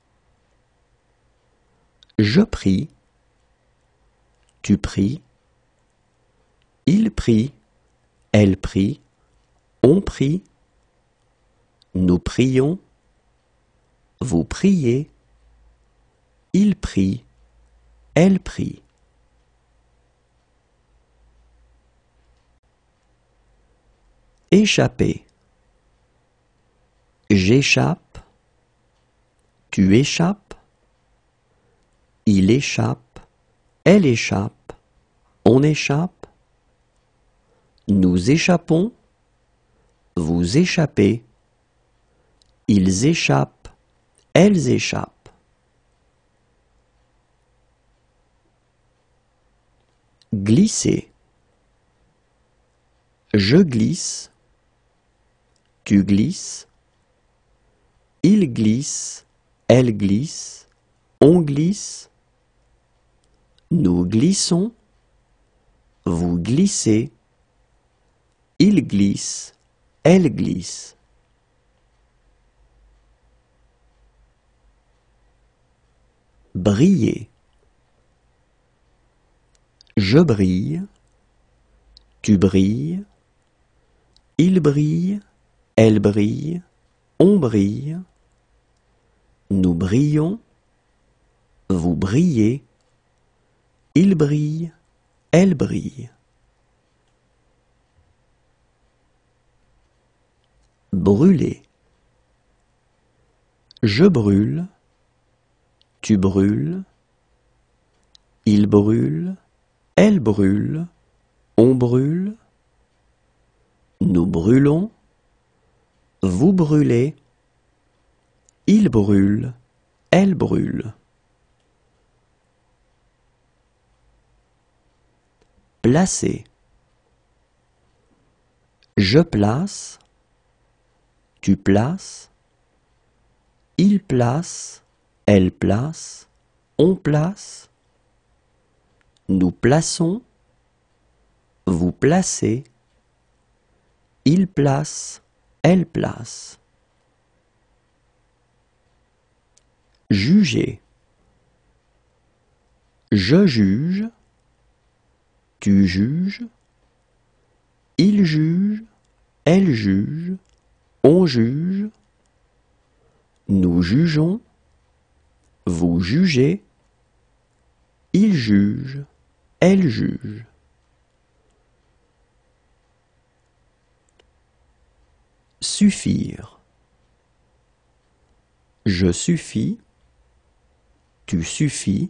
Je prie, tu pries, il prie, elle prie, on prie, nous prions, vous priez, il prie, elle prie. Échapper. J'échappe, tu échappes, il échappe, elle échappe, on échappe, nous échappons, vous échappez, ils échappent, elles échappent. Glisser. Je glisse, tu glisses, il glisse, elle glisse, on glisse, nous glissons, vous glissez, il glisse, elle glisse. Briller. Je brille, tu brilles, il brille, elle brille, on brille, nous brillons, vous brillez, il brille, elle brille. Brûler. Je brûle, tu brûles, Il brûle, elle brûle, on brûle. Nous brûlons, vous brûlez. Il brûle, elle brûle. Placer. Je place, tu places, il place, elle place, on place. Nous plaçons, vous placez, il place, elle place. Juger. Je juge, tu juges, il juge, elle juge, on juge. Nous jugeons, vous jugez, il juge, elle juge. Suffire. Je suffis, tu suffis,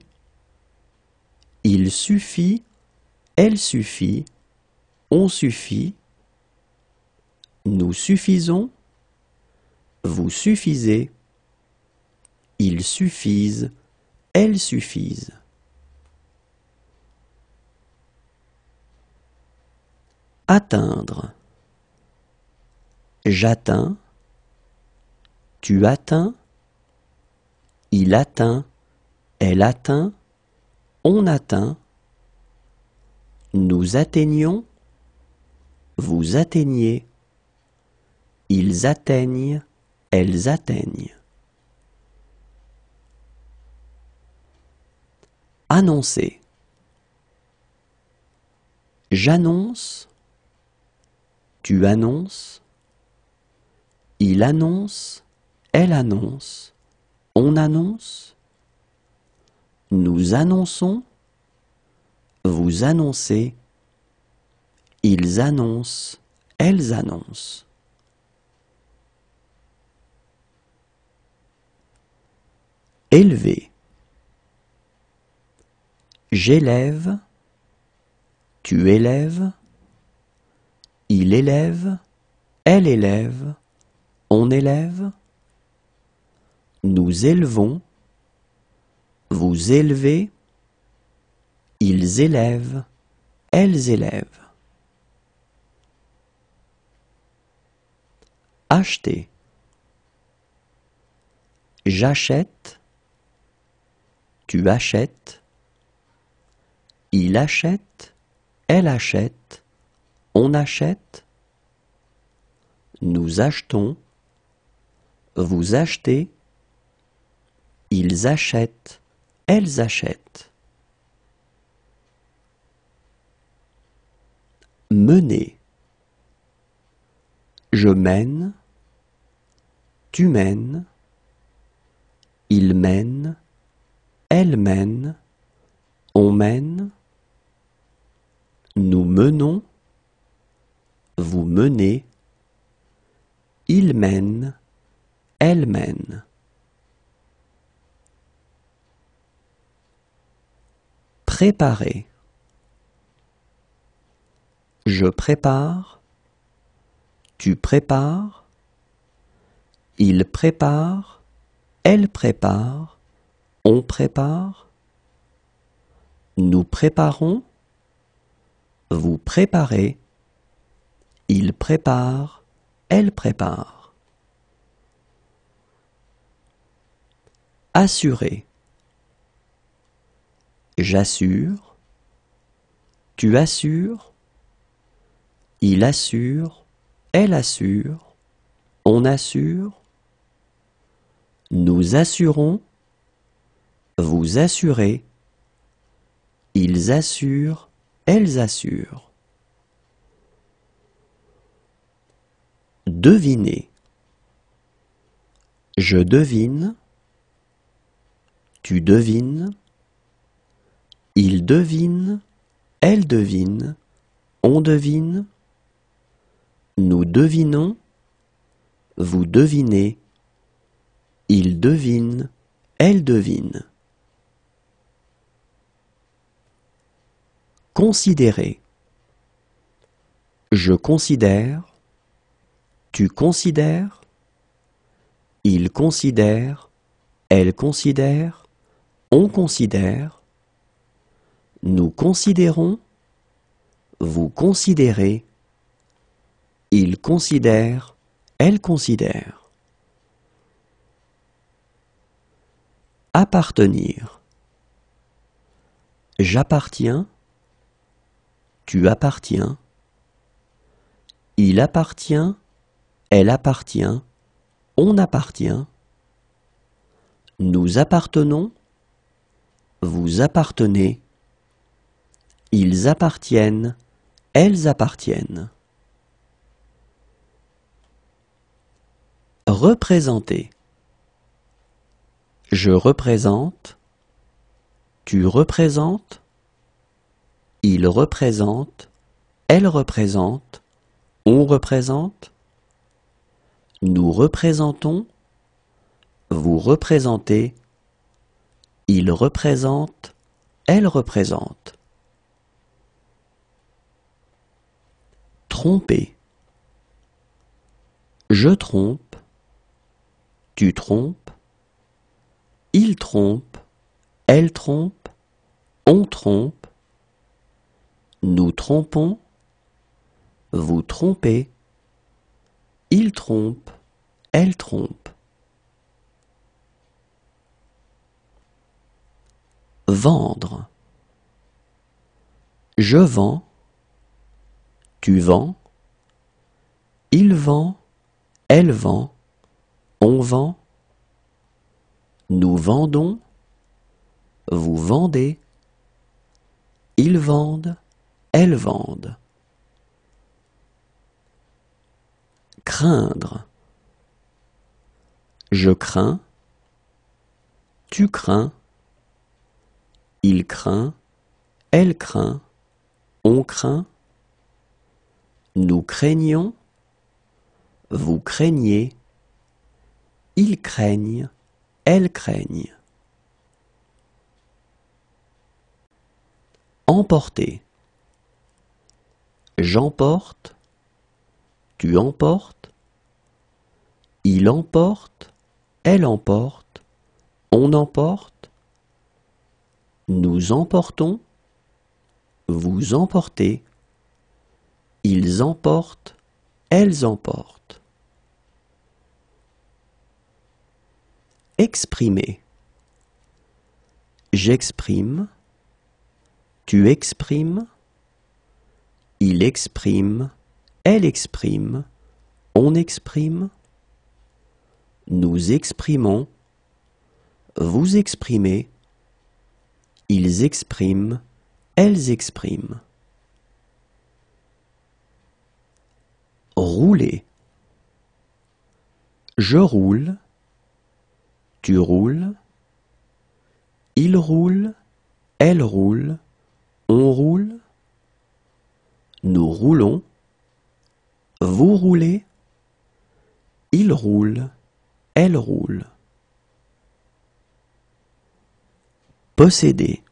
il suffit, elle suffit, on suffit. Nous suffisons, vous suffisez, ils suffisent, elles suffisent. Atteindre. J'atteins, tu atteins, il atteint, elle atteint, on atteint. Nous atteignons, vous atteignez, ils atteignent, elles atteignent. Annoncer. J'annonce, tu annonces, il annonce, elle annonce, on annonce. Nous annonçons, vous annoncez, ils annoncent, elles annoncent. Élever. J'élève, tu élèves, il élève, elle élève, on élève. Nous élevons, vous élevez, ils élèvent, elles élèvent. Acheter. J'achète, tu achètes, il achète, elle achète, on achète. Nous achetons, vous achetez, ils achètent, elles achètent. Mener. Je mène, tu mènes, il mène, elle mène, on mène. Nous menons, vous menez, il mène, elle mène. Préparer. Je prépare, tu prépares, il prépare, elle prépare, on prépare. Nous préparons, vous préparez, il prépare, elle prépare. Assurer. J'assure, tu assures, il assure, elle assure, on assure. Nous assurons, vous assurez, ils assurent, elles assurent. Deviner. Je devine, tu devines, il devine, elle devine, on devine. Nous devinons, vous devinez, il devine, elle devine. Considérer. Je considère. Tu considères. Il considère. Elle considère. On considère. Nous considérons. Vous considérez. Il considère. Elle considère. Appartenir. J'appartiens. Tu appartiens. Il appartient. Elle appartient. On appartient. Nous appartenons. Vous appartenez. Ils appartiennent. Elles appartiennent. Représenter. Je représente. Tu représentes. Il représente. Elle représente. On représente. Nous représentons. Vous représentez. Il représente. Elle représente. Tromper. Je trompe. Tu trompes. Il trompe. Elle trompe. On trompe. Nous trompons. Vous trompez. Il trompe. Elle trompe. Vendre. Je vends. Tu vends. Il vend. Elle vend. On vend. Nous vendons. Vous vendez. Ils vendent. Elles vendent. Craindre. Je crains. Tu crains. Il craint. Elle craint. On craint. Nous craignons. Vous craignez. Ils craignent. Elles craignent. Emporter. J'emporte. Tu emportes. Il emporte. Elle emporte. On emporte. Nous emportons. Vous emportez. Ils emportent. Elles emportent. Exprimer. J'exprime. Tu exprimes. Il exprime. Elle exprime. On exprime. Nous exprimons. Vous exprimez. Ils expriment. Elles expriment. Rouler. Je roule. Tu roules. Il roule. Elle roule. On roule. Nous roulons. Vous roulez. Il roule. Elle roule. Posséder.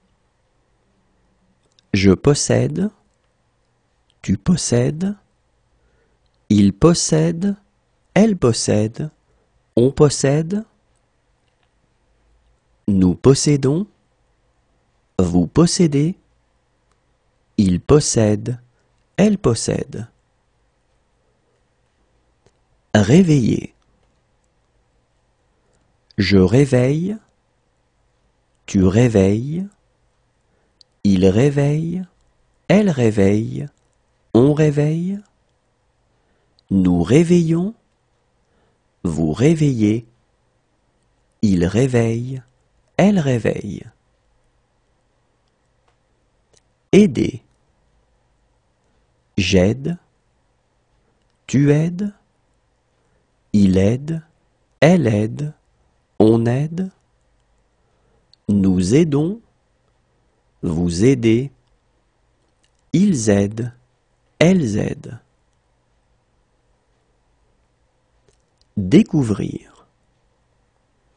Je possède. Tu possèdes. Il possède. Elle possède. On possède. Nous possédons. Vous possédez. Il possède. Elle possède. Réveiller. Je réveille. Tu réveilles. Il réveille. Elle réveille. On réveille. Nous réveillons. Vous réveillez. Il réveille. Elle réveille. Aider. J'aide. Tu aides. Il aide. Elle aide. On aide. Nous aidons. Vous aidez. Ils aident. Elles aident. Découvrir.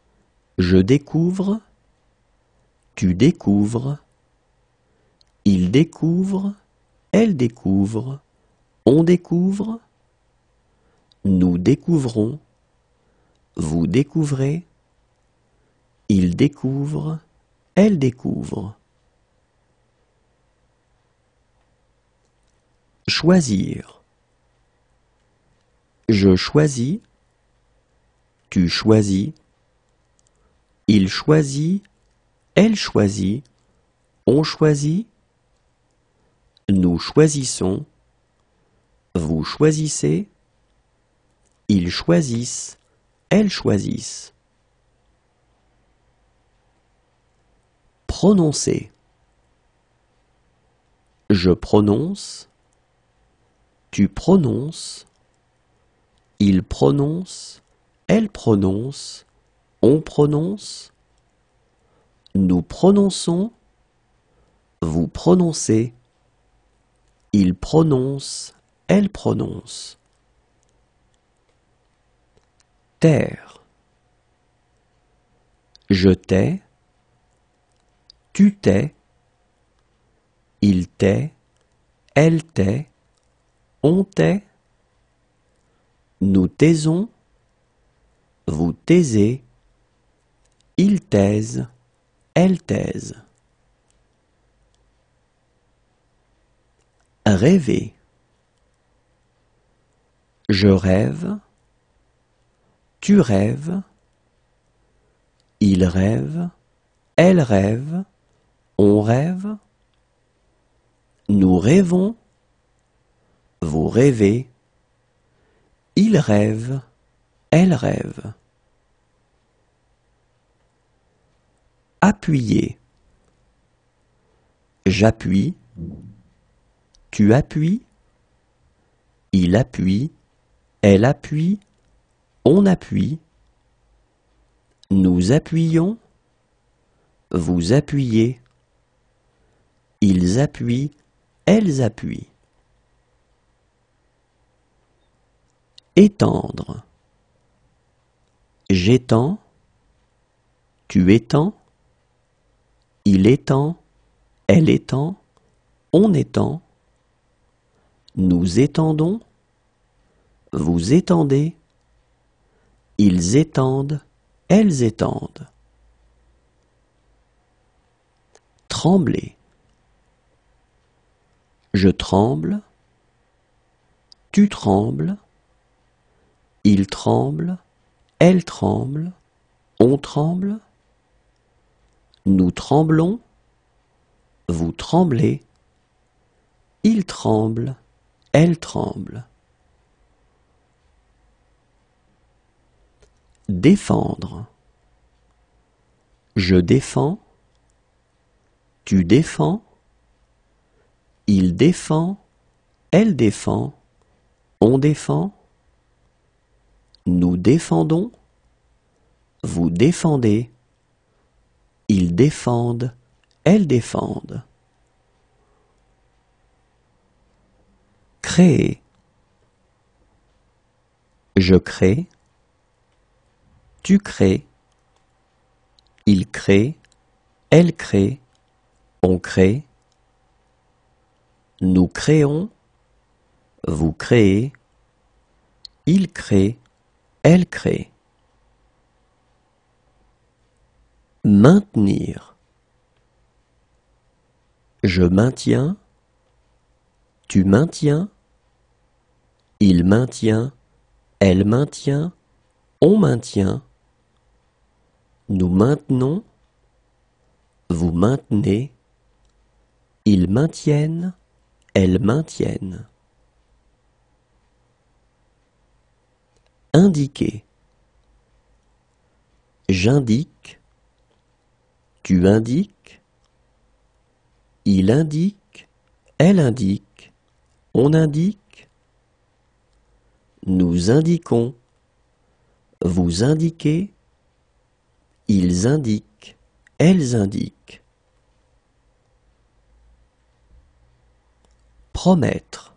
Je découvre. Tu découvres. Il découvre, elle découvre, on découvre, nous découvrons, vous découvrez, il découvre, elle découvre. Choisir. Je choisis, tu choisis, il choisit, elle choisit, on choisit, nous choisissons, vous choisissez, ils choisissent, elles choisissent. Prononcer. Je prononce, tu prononces, il prononce, elle prononce, on prononce, nous prononçons, vous prononcez, il prononce, elle prononce. Taire. Je tais, tu tais, il tait, elle tait, on tait, nous taisons, vous taisez, ils taisent, elles taisent. Rêver. Je rêve, tu rêves, il rêve, elle rêve, on rêve, nous rêvons, vous rêvez, il rêve, elle rêve. Appuyer. J'appuie, tu appuies, il appuie, elle appuie, on appuie, nous appuyons, vous appuyez, ils appuient, elles appuient. Étendre. J'étends, tu étends, il étend, elle étend, on étend, nous étendons, vous étendez, ils étendent, elles étendent. Trembler. Je tremble, tu trembles, il tremble, elle tremble, on tremble, nous tremblons, vous tremblez, il tremble, elle tremble. Défendre. Je défends, tu défends, il défend, elle défend, on défend, nous défendons, vous défendez, ils défendent, elles défendent. Créer. Je crée, tu crées, il crée, elle crée, on crée, nous créons, vous créez, il crée, elle crée. Maintenir. Je maintiens, tu maintiens, il maintient, elle maintient, on maintient, nous maintenons, vous maintenez, ils maintiennent, elles maintiennent. Indiquer. J'indique, tu indiques, il indique, elle indique, on indique, nous indiquons, vous indiquez, ils indiquent, elles indiquent. Promettre.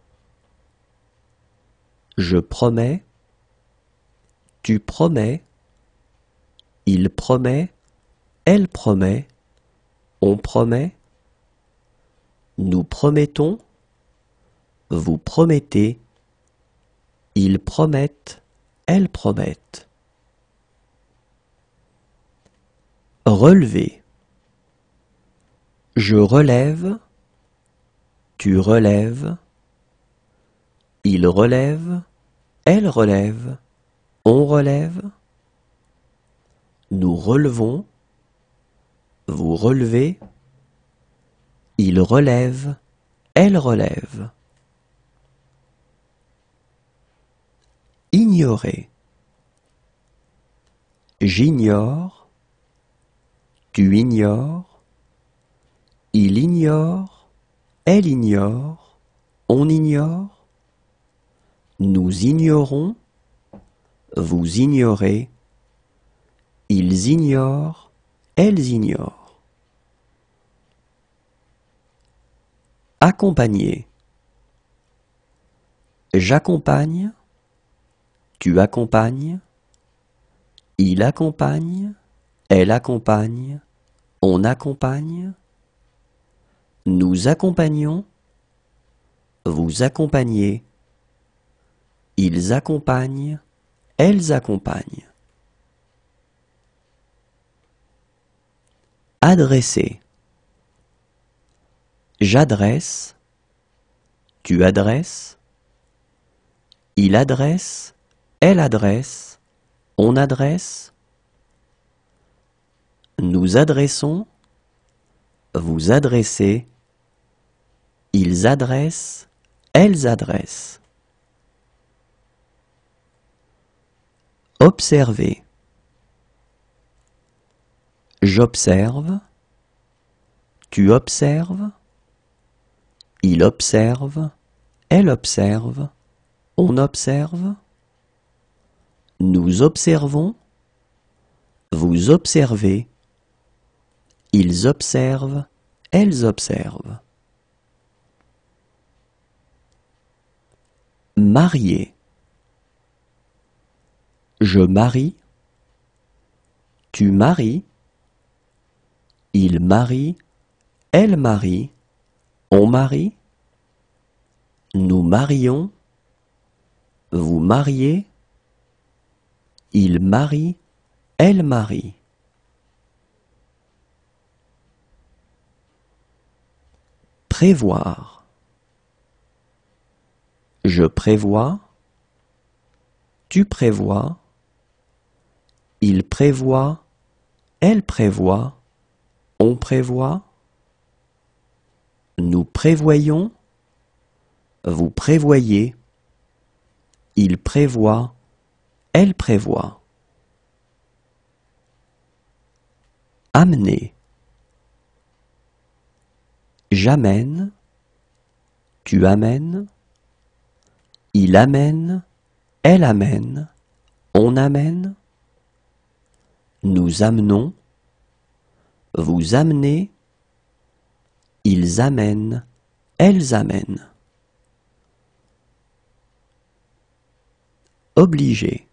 Je promets, tu promets, il promet, elle promet, on promet, Nous promettons, vous promettez, ils promettent, elles promettent. Relever. Je relève, tu relèves, il relève, elle relève, on relève. Nous relevons, vous relevez, il relève, elle relève. Ignorer. J'ignore, tu ignores, il ignore, elle ignore, on ignore. Nous ignorons, vous ignorez, ils ignorent, elles ignorent. Accompagner. J'accompagne, tu accompagnes, il accompagne, elle accompagne, on accompagne. Nous accompagnons, vous accompagnez, ils accompagnent, elles accompagnent. Adresser. J'adresse, tu adresses, il adresse, elle adresse, on adresse. Nous adressons, vous adressez, ils adressent, elles adressent. Observer. J'observe, tu observes, il observe, elle observe, on observe. Nous observons, vous observez, ils observent, elles observent. Marier. Je marie, tu maries, il marie, elle marie, on marie. Nous marions, vous mariez, il marie, elle marie. Prévoir. Je prévois, tu prévois, il prévoit, elle prévoit, on prévoit. Nous prévoyons, vous prévoyez, il prévoit, elle prévoit. Amener. J'amène, tu amènes, il amène, elle amène, on amène. Nous amenons, vous amenez, ils amènent, elles amènent. Obliger.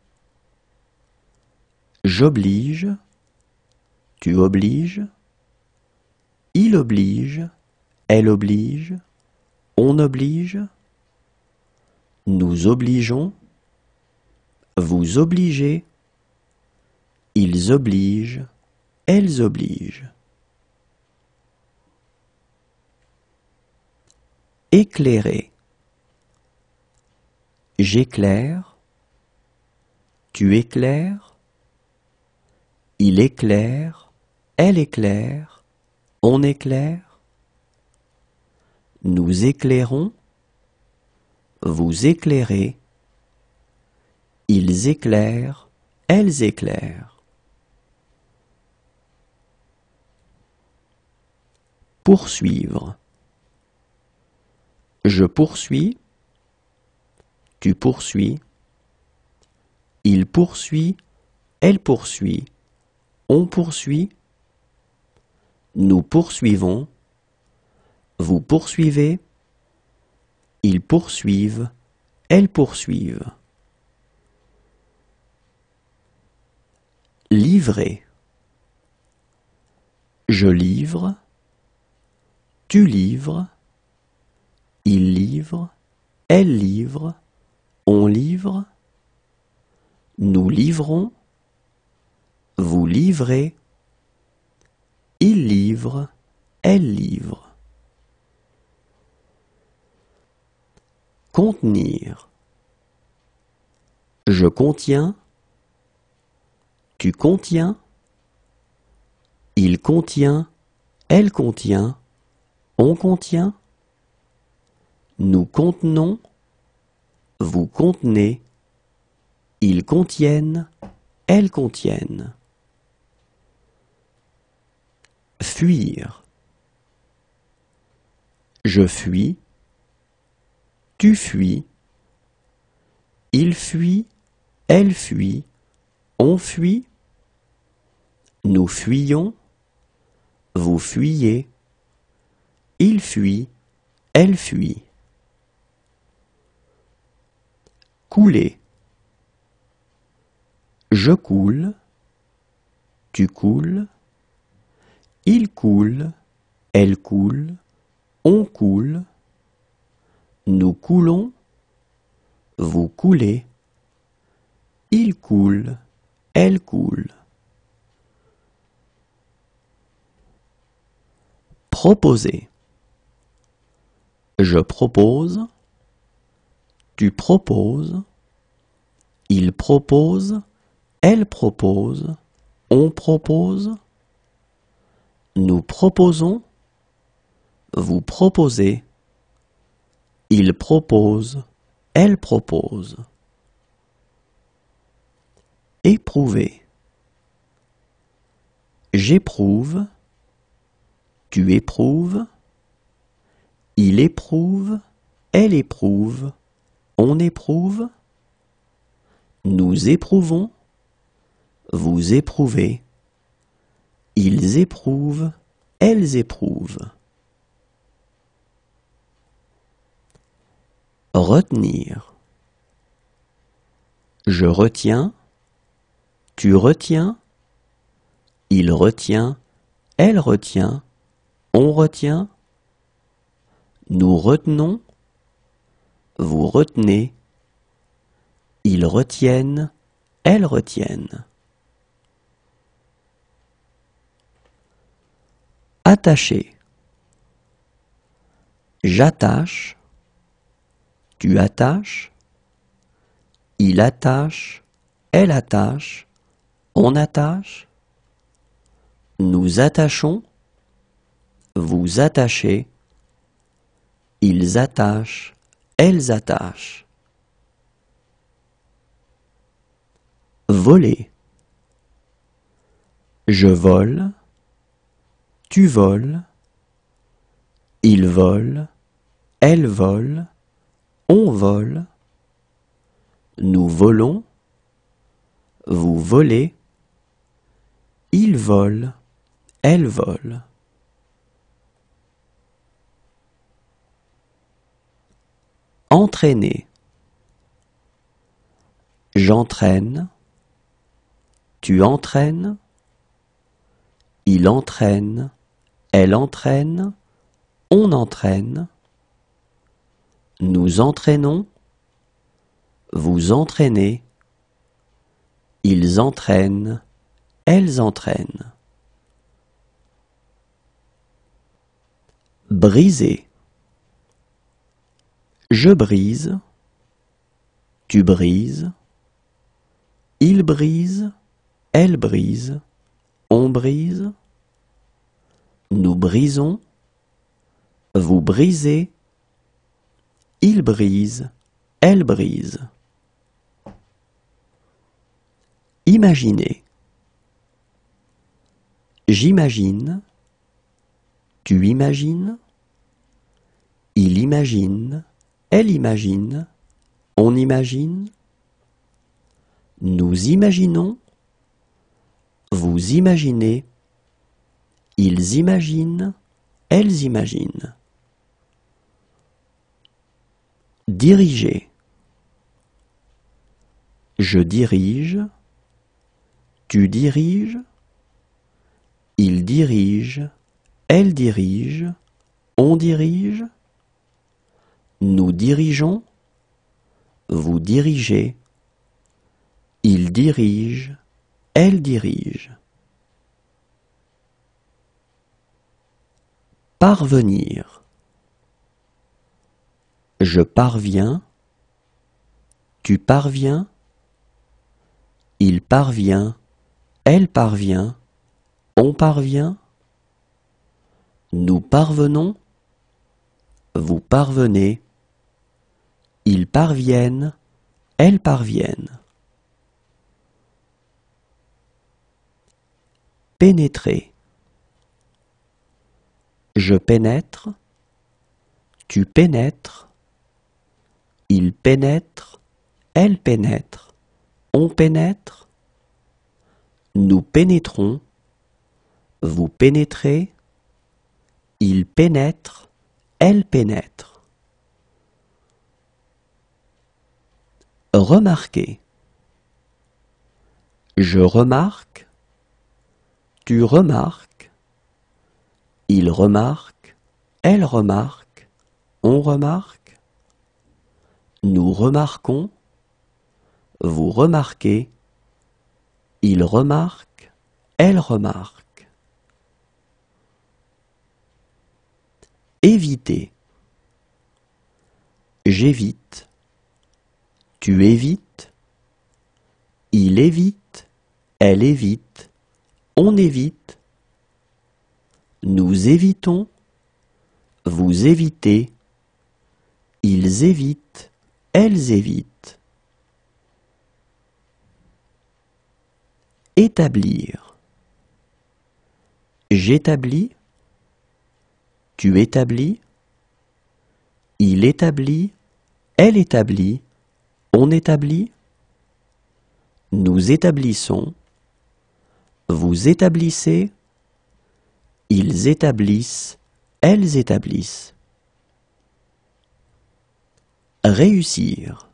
J'oblige, tu obliges, il oblige, elle oblige, on oblige. Nous obligeons, vous obligez, ils obligent, elles obligent. Éclairer. J'éclaire, tu éclaires, il éclaire, elle éclaire, on éclaire. Nous éclairons, vous éclairez, ils éclairent, elles éclairent. Poursuivre. Je poursuis, tu poursuis, il poursuit, elle poursuit, on poursuit. Nous poursuivons, vous poursuivez, ils poursuivent, elles poursuivent. Livrer. Je livre, Tu livres, il livre, elle livre, on livre, nous livrons, vous livrez, il livre, elle livre. Contenir. Je contiens, tu contiens, il contient, elle contient, on contient, nous contenons, vous contenez, ils contiennent, elles contiennent. Fuir. Je fuis, tu fuis, il fuit, elle fuit, on fuit, nous fuyons, vous fuyez, il fuit, elle fuit. Couler. Je coule, tu coules, il coule, elle coule, on coule, nous coulons, vous coulez, il coule, elle coule. Proposer. Je propose, tu proposes, il propose, elle propose, on propose, nous proposons, vous proposez, il propose, elle propose. Éprouver. J'éprouve, tu éprouves, il éprouve, elle éprouve, on éprouve, nous éprouvons, vous éprouvez, ils éprouvent, elles éprouvent. Retenir. Je retiens, tu retiens, il retient, elle retient, on retient, nous retenons, vous retenez, ils retiennent, elles retiennent. Attacher. J'attache, tu attaches, il attache, elle attache, on attache, nous attachons, vous attachez, ils attachent, elles attachent. Voler. Je vole, tu voles, il vole, elle vole, on vole, nous volons, vous volez, il vole, elle vole. Entraîner. J'entraîne, tu entraînes, il entraîne, elle entraîne, on entraîne, nous entraînons, vous entraînez, ils entraînent, elles entraînent. Briser. Je brise, tu brises, il brise, elle brise, on brise, nous brisons, vous brisez, il brise, elle brise. Imaginer. J'imagine, tu imagines, il imagine, elle imagine, on imagine, nous imaginons, vous imaginez, ils imaginent, elles imaginent. Diriger. Je dirige, tu diriges, il dirige, elle dirige, on dirige, nous dirigeons, vous dirigez, il dirige, elle dirige. Parvenir. Je parviens, tu parviens, il parvient, elle parvient, on parvient, nous parvenons, vous parvenez, ils parviennent, elles parviennent. Pénétrer. Je pénètre, tu pénètres, il pénètre, elle pénètre, on pénètre, nous pénétrons, vous pénétrez, il pénètre, elle pénètre. Remarquer. Je remarque, tu remarques, il remarque, elle remarque, on remarque, nous remarquons, vous remarquez, il remarque, elle remarque. Éviter. J'évite, tu évites, il évite, elle évite, on évite, nous évitons, vous évitez, ils évitent, elles évitent. Établir. J'établis, tu établis, il établit, elle établit, on établit, nous établissons, vous établissez, ils établissent, elles établissent. Réussir.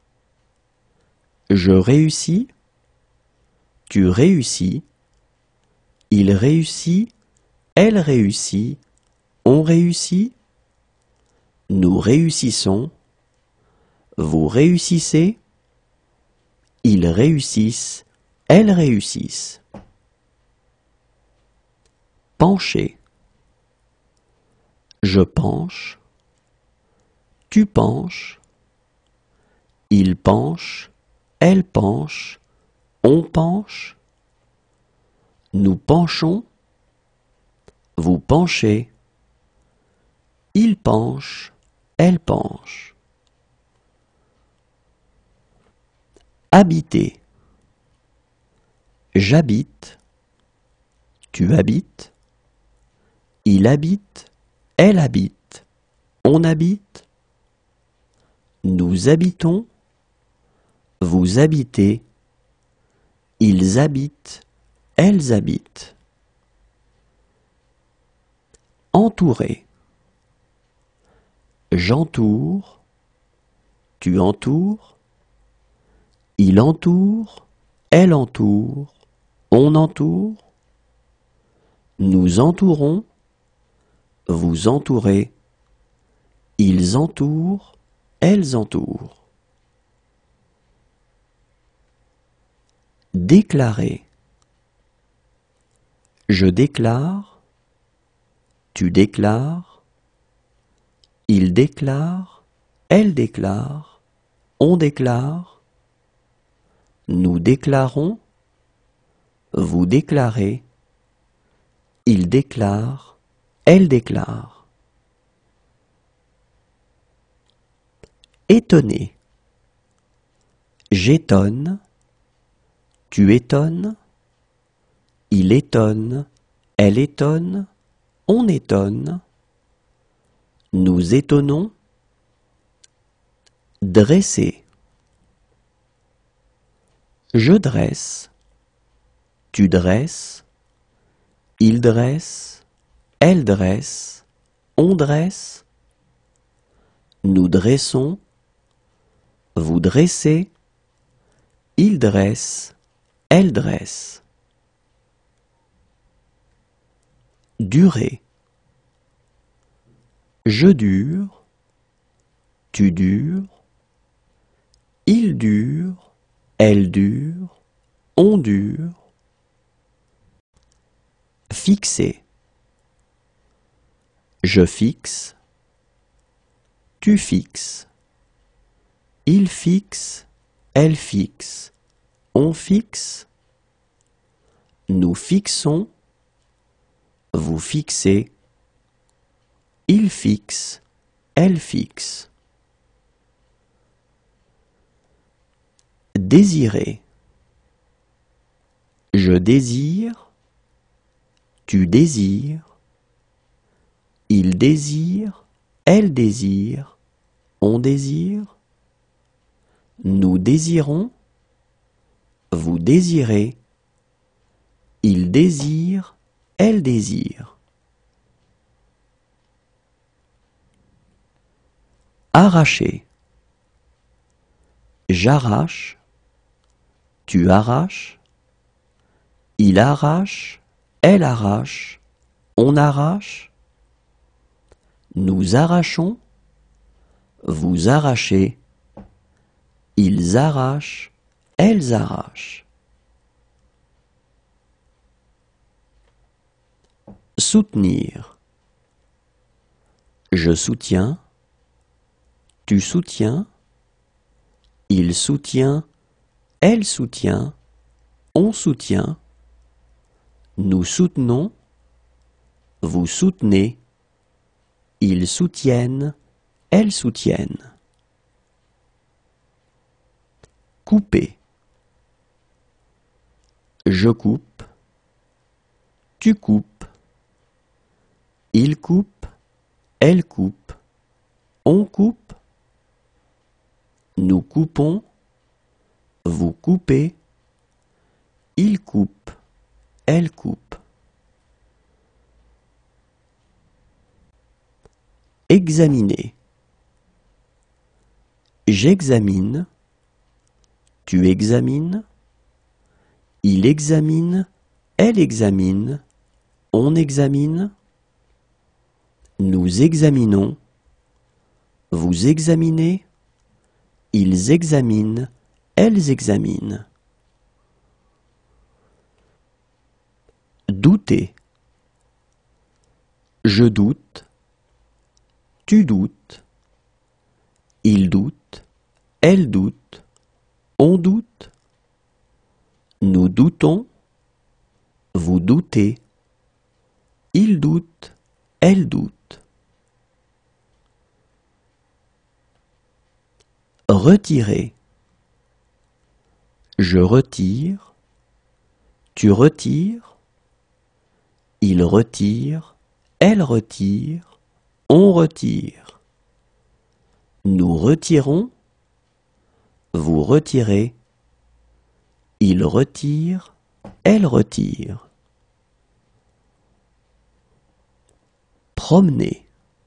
Je réussis, tu réussis, il réussit, elle réussit, on réussit, nous réussissons, vous réussissez, ils réussissent, elles réussissent. Pencher. Je penche, tu penches, il penche, elle penche, on penche, nous penchons, vous penchez, il penche, elle penche. Habiter. J'habite, tu habites, il habite, elle habite, on habite, nous habitons, vous habitez, ils habitent, elles habitent. Entourer. J'entoure, tu entoures, il entoure, elle entoure, on entoure, nous entourons, vous entourez, ils entourent, elles entourent. Déclarer. Je déclare, tu déclares, il déclare, elle déclare, on déclare, nous déclarons, vous déclarez, il déclare, elle déclare. Étonner. J'étonne, tu étonnes, il étonne, elle étonne, on étonne, nous étonnons. Dresser. Je dresse, tu dresses, il dresse, elle dresse, on dresse, nous dressons, vous dressez, il dresse, elle dresse. Durer. Je dure, tu dures, il dure, elle dure, on dure. Fixer. Je fixe, tu fixes, il fixe, elle fixe, on fixe, nous fixons, vous fixez, il fixe, elle fixe. Désirer. Je désire, tu désires, il désire, elle désire, on désire, nous désirons, vous désirez, il désire, elle désire. Arracher. J'arrache, tu arraches, il arrache, elle arrache, on arrache, nous arrachons, vous arrachez, ils arrachent, elles arrachent. Soutenir. Je soutiens, tu soutiens, il soutient, elle soutient, on soutient, nous soutenons, vous soutenez, ils soutiennent, elles soutiennent. Couper. Je coupe, tu coupes, il coupe, elle coupe, on coupe, nous coupons, vous coupez, il coupe, elle coupe. Examiner. J'examine, tu examines, il examine, elle examine, on examine, nous examinons, vous examinez, ils examinent, elles examinent. Douter. Je doute, tu doutes, il doute, elle doute, on doute, nous doutons, vous doutez, il doute, elle doute. Retirer. Je retire, tu retires, il retire, elle retire, on retire. Nous retirons, vous retirez, il retire, elle retire. Promener.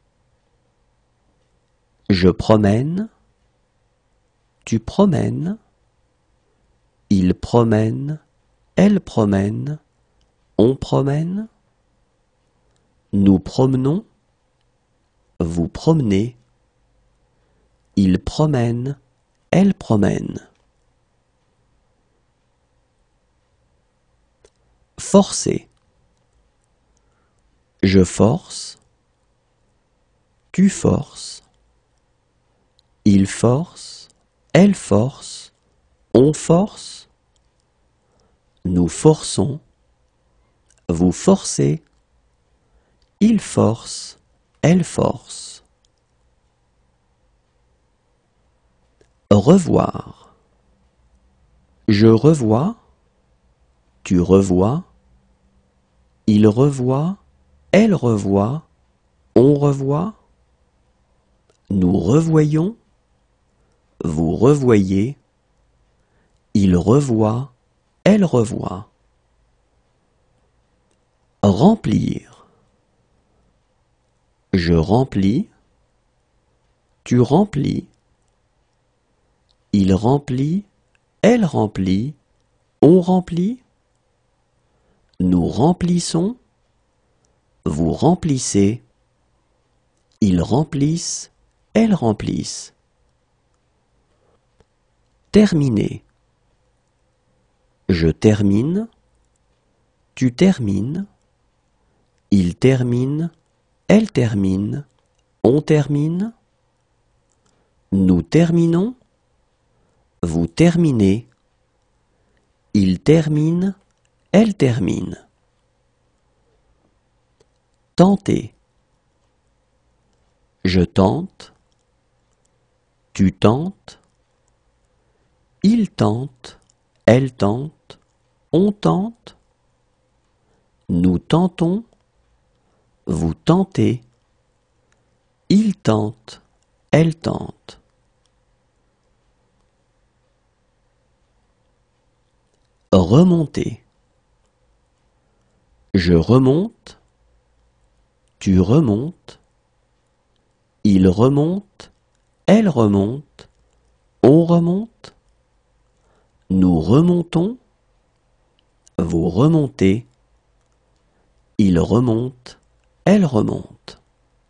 Je promène, tu promènes, il promène, elle promène, on promène, nous promenons, vous promenez, il promène, elle promène. Forcer. Je force, tu forces, il force, elle force, on force, nous forçons, vous forcez, il force, elle force. Revoir. Je revois, tu revois, il revoit, elle revoit, on revoit, nous revoyons, vous revoyez, il revoit, elle revoit. Remplir. Je remplis, tu remplis, il remplit, elle remplit, on remplit, nous remplissons, vous remplissez, Ils remplissent, elles remplissent. Terminer. Je termine, tu termines, il termine, elle termine, on termine, nous terminons, vous terminez, il termine, elle termine. Tenter. Je tente, tu tentes, il tente, elle tente, on tente, nous tentons, vous tentez, il tente, elle tente. Remonter. Je remonte, tu remontes, il remonte, elle remonte, on remonte, nous remontons, vous remontez, il remonte, elle remonte.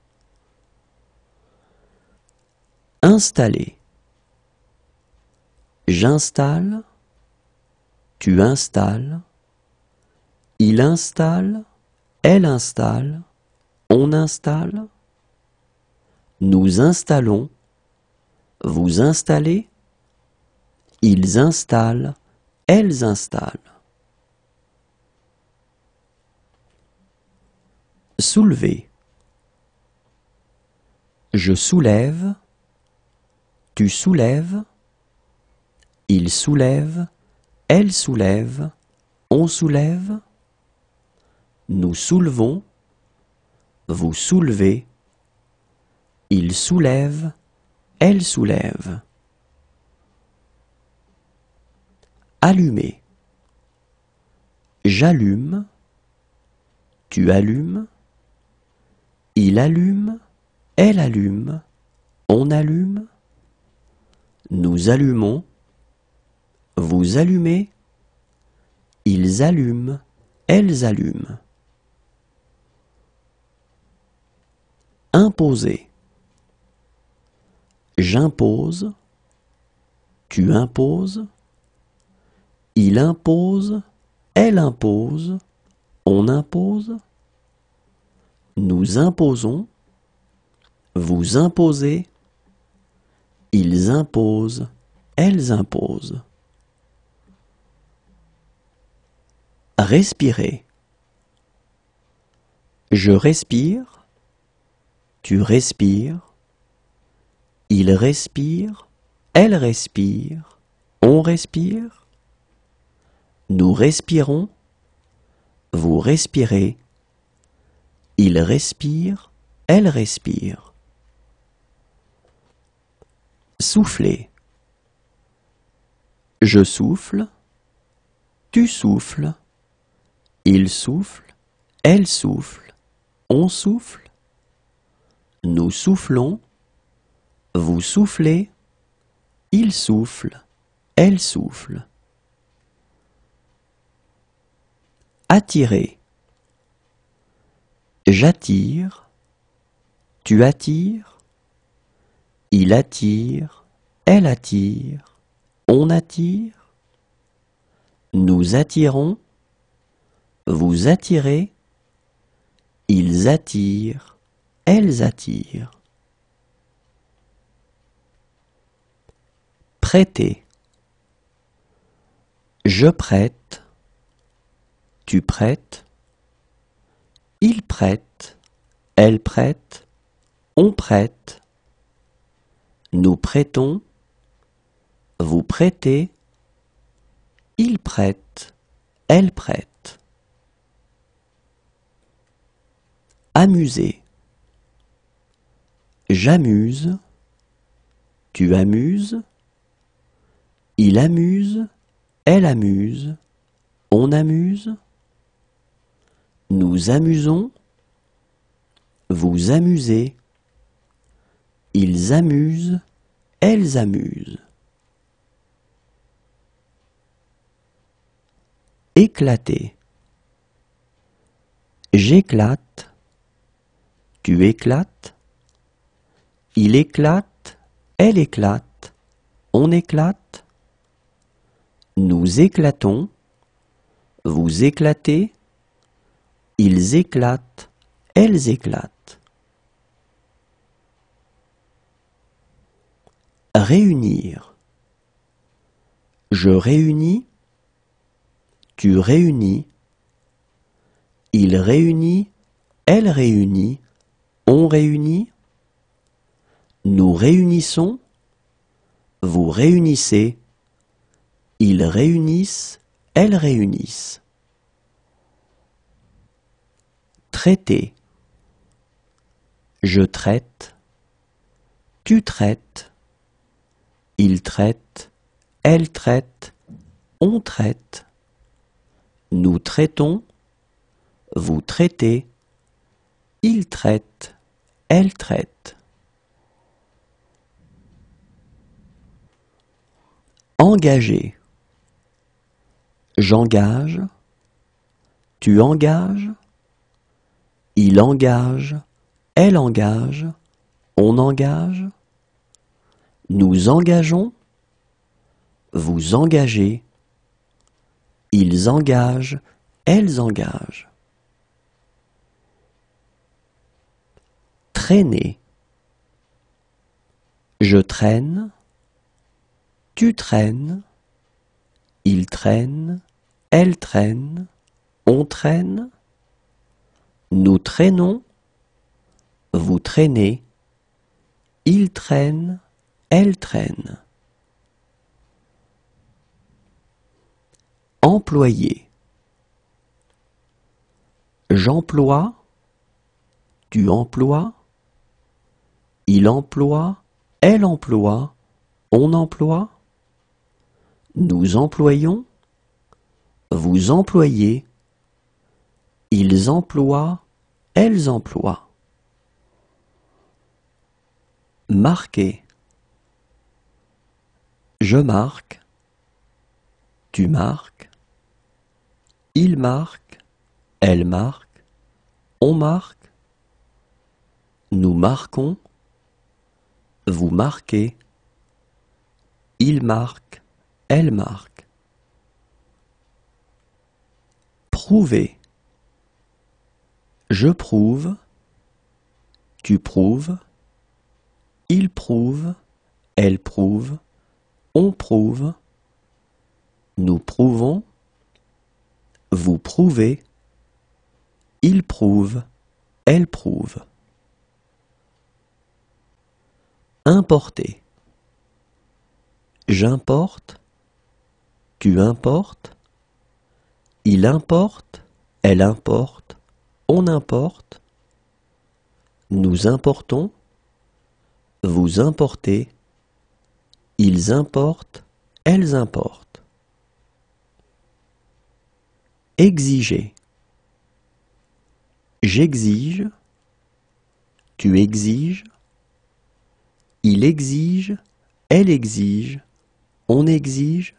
Installer. J'installe, tu installes, il installe, elle installe, on installe, nous installons, vous installez, ils installent, elles installent. Soulever. Je soulève, tu soulèves, il soulève, elle soulève, on soulève, nous soulevons, vous soulevez, il soulève, elle soulève. Allumer. J'allume, tu allumes, il allume, elle allume, on allume, nous allumons, vous allumez, ils allument, elles allument. Imposer. J'impose, tu imposes, il impose, elle impose, on impose, nous imposons, vous imposez, ils imposent, elles imposent. Respirer. Je respire, tu respires, il respire, elle respire, on respire, nous respirons, vous respirez, il respire, elle respire. Souffler. Je souffle, tu souffles, il souffle, elle souffle, on souffle, nous soufflons, vous soufflez, il souffle, elle souffle. Attirer. J'attire, tu attires, il attire, elle attire, on attire, nous attirons, vous attirez, ils attirent, elles attirent. Prêter. Je prête, tu prêtes, il prête, elle prête, on prête, nous prêtons, vous prêtez, il prête, elle prête. Amuser. J'amuse, tu amuses, il amuse, elle amuse, on amuse, nous amusons, vous amusez, ils amusent, elles amusent. Éclater. J'éclate, tu éclates, Il éclate, elle éclate, on éclate. Nous éclatons, vous éclatez. Ils éclatent, elles éclatent. Réunir. Je réunis, tu réunis. Il réunit, elle réunit, on réunit. Nous réunissons, vous réunissez. Ils réunissent, elles réunissent. Traiter. Je traite, tu traites. Il traite, elle traite, on traite. Nous traitons, vous traitez. Il traite, elle traite. Engager. J'engage, tu engages. Il engage, elle engage, on engage. Nous engageons, vous engagez. Ils engagent, elles engagent. Traîner. Je traîne, tu traînes. Il traîne, elle traîne, on traîne. Nous traînons, vous traînez. Il traîne, elle traîne. Employer. J'emploie, tu emploies. Il emploie, elle emploie, on emploie. Nous employons, vous employez. Ils emploient, elles emploient. Marquer. Je marque, tu marques. Il marque, elle marque, on marque. Nous marquons, vous marquez. Il marque, elle marque. Prouver. Je prouve, tu prouves. Il prouve, elle prouve, on prouve. Nous prouvons, vous prouvez. Il prouve, elle prouve. Importer. J'importe, tu importes. Il importe, elle importe, on importe. Nous importons, vous importez. Ils importent, elles importent. Exiger. J'exige, tu exiges. Il exige, elle exige, on exige.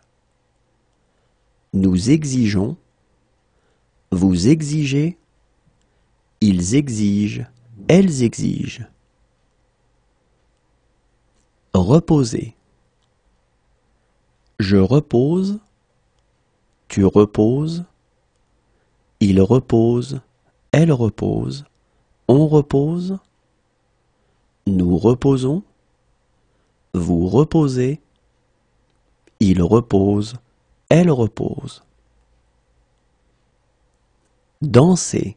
Nous exigeons, vous exigez. Ils exigent, elles exigent. Reposer. Je repose, tu reposes. Il repose, elle repose, on repose. Nous reposons, vous reposez. Il repose, elle repose. Danser.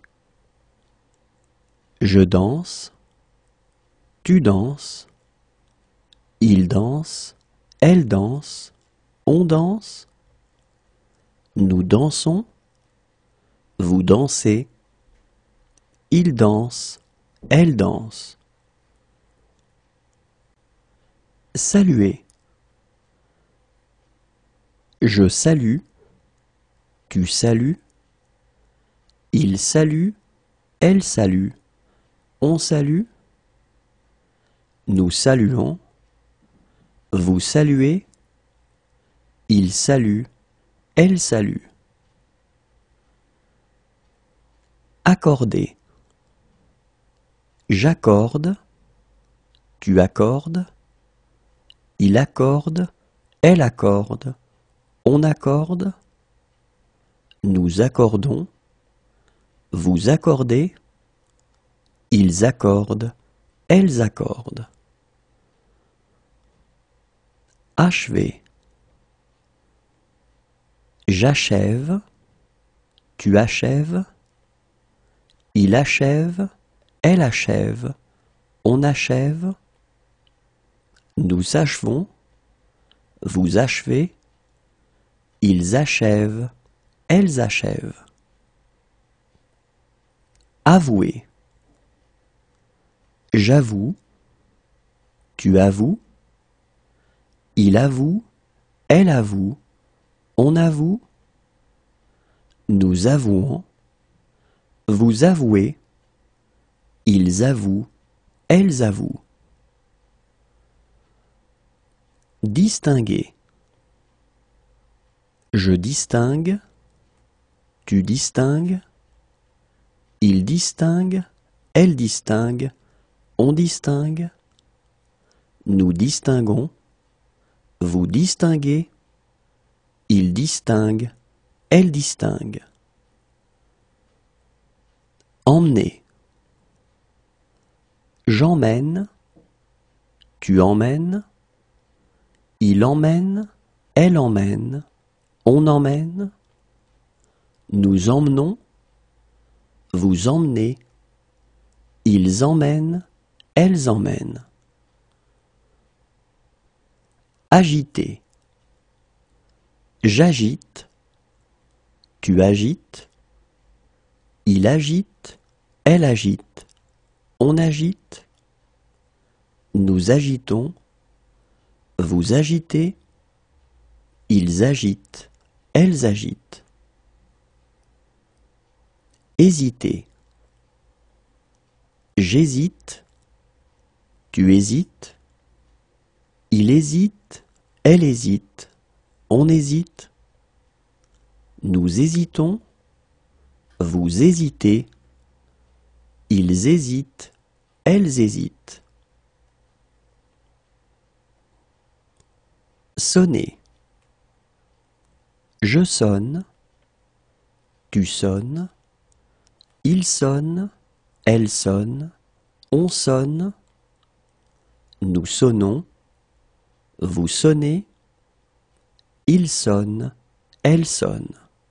Je danse, tu danses. Il danse, elle danse, on danse. Nous dansons, vous dansez. Il danse, elle danse. Saluer. Je salue, tu salues. Il salue, elle salue, on salue. Nous saluons, vous saluez. Il salue, elle salue. Accorder. J'accorde, tu accordes, il accorde, elle accorde, on accorde, nous accordons, vous accordez, ils accordent, elles accordent. Achever. J'achève, tu achèves, il achève, elle achève, on achève, nous achevons, vous achevez, ils achèvent, elles achèvent. Avouer. J'avoue, tu avoues, il avoue, elle avoue, on avoue, nous avouons, vous avouez, ils avouent, elles avouent. Distinguer. Je distingue, tu distingues, il distingue, elle distingue, on distingue, nous distinguons, vous distinguez, il distingue, elle distingue. Emmener. J'emmène, tu emmènes, il emmène, elle emmène, on emmène, nous emmenons, vous emmenez, ils emmènent, elles emmènent. Agiter. J'agite, tu agites, il agite, elle agite, on agite, nous agitons, vous agitez, ils agitent, elles agitent. Hésiter. J'hésite, tu hésites, il hésite, elle hésite, on hésite, nous hésitons, vous hésitez, ils hésitent, elles hésitent. Sonner. Je sonne, tu sonnes, il sonne, elle sonne, on sonne, nous sonnons, vous sonnez, il sonne, elle sonne.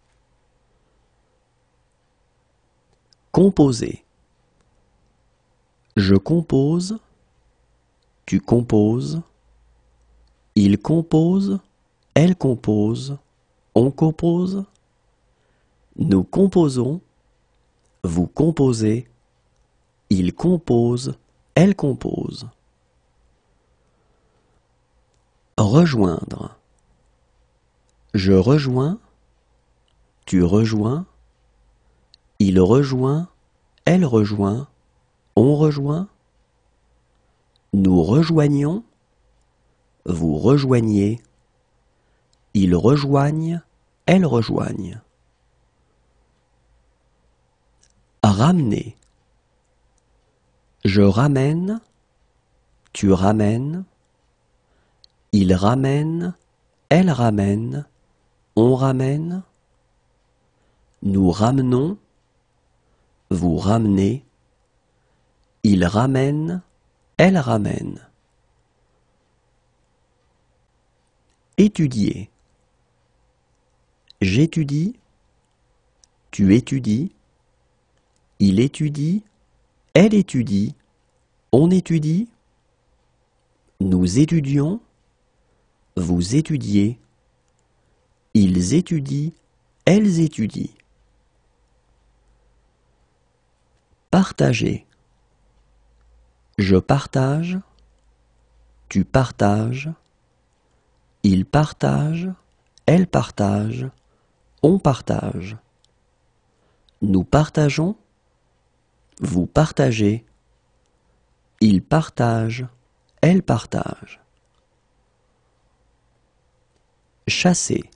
Composer. Je compose, tu composes, il compose, elle compose, on compose, nous composons, vous composez, il compose, elle compose. Rejoindre. Je rejoins, tu rejoins, il rejoint, elle rejoint, on rejoint, nous rejoignons, vous rejoignez, ils rejoignent, elles rejoignent. Ramener. Je ramène, tu ramènes, il ramène, elle ramène, on ramène, nous ramenons, vous ramenez, il ramène, elle ramène. Étudier. J'étudie, tu étudies, il étudie, elle étudie, on étudie, nous étudions, vous étudiez, ils étudient, elles étudient. Partager. Je partage, tu partages, il partage, elle partage, on partage. Nous partageons, vous partagez, il partage, elle partage. Chasser.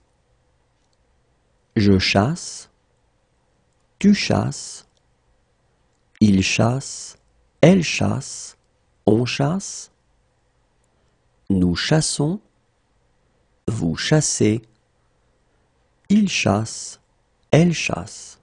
Je chasse, tu chasses, il chasse, elle chasse, on chasse, Nous chassons, vous chassez, il chasse, elle chasse.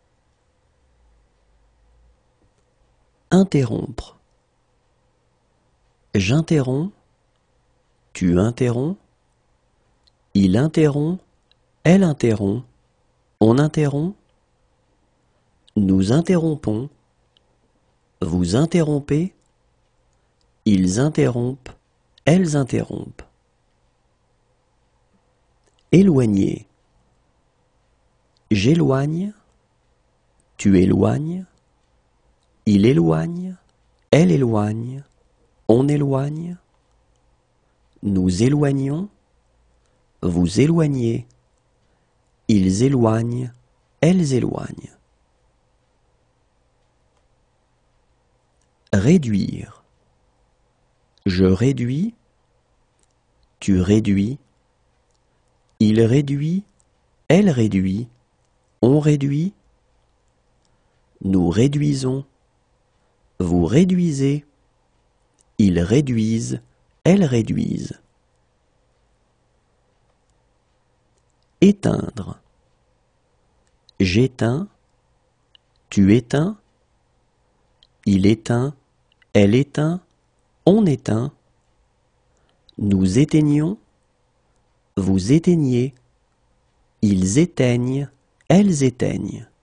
Interrompre. J'interromps, tu interromps, il interrompt, elle interrompt, on interrompt, nous interrompons, vous interrompez, ils interrompent, elles interrompent. Éloigner. J'éloigne, tu éloignes, il éloigne, elle éloigne, on éloigne, nous éloignons, vous éloignez, ils éloignent, elles éloignent. Réduire. Je réduis, tu réduis, il réduit, elle réduit, on réduit, nous réduisons, vous réduisez, ils réduisent, elles réduisent. Éteindre. J'éteins, tu éteins, il éteint, elle éteint, on éteint, nous éteignons, vous éteignez, ils éteignent, elles éteignent.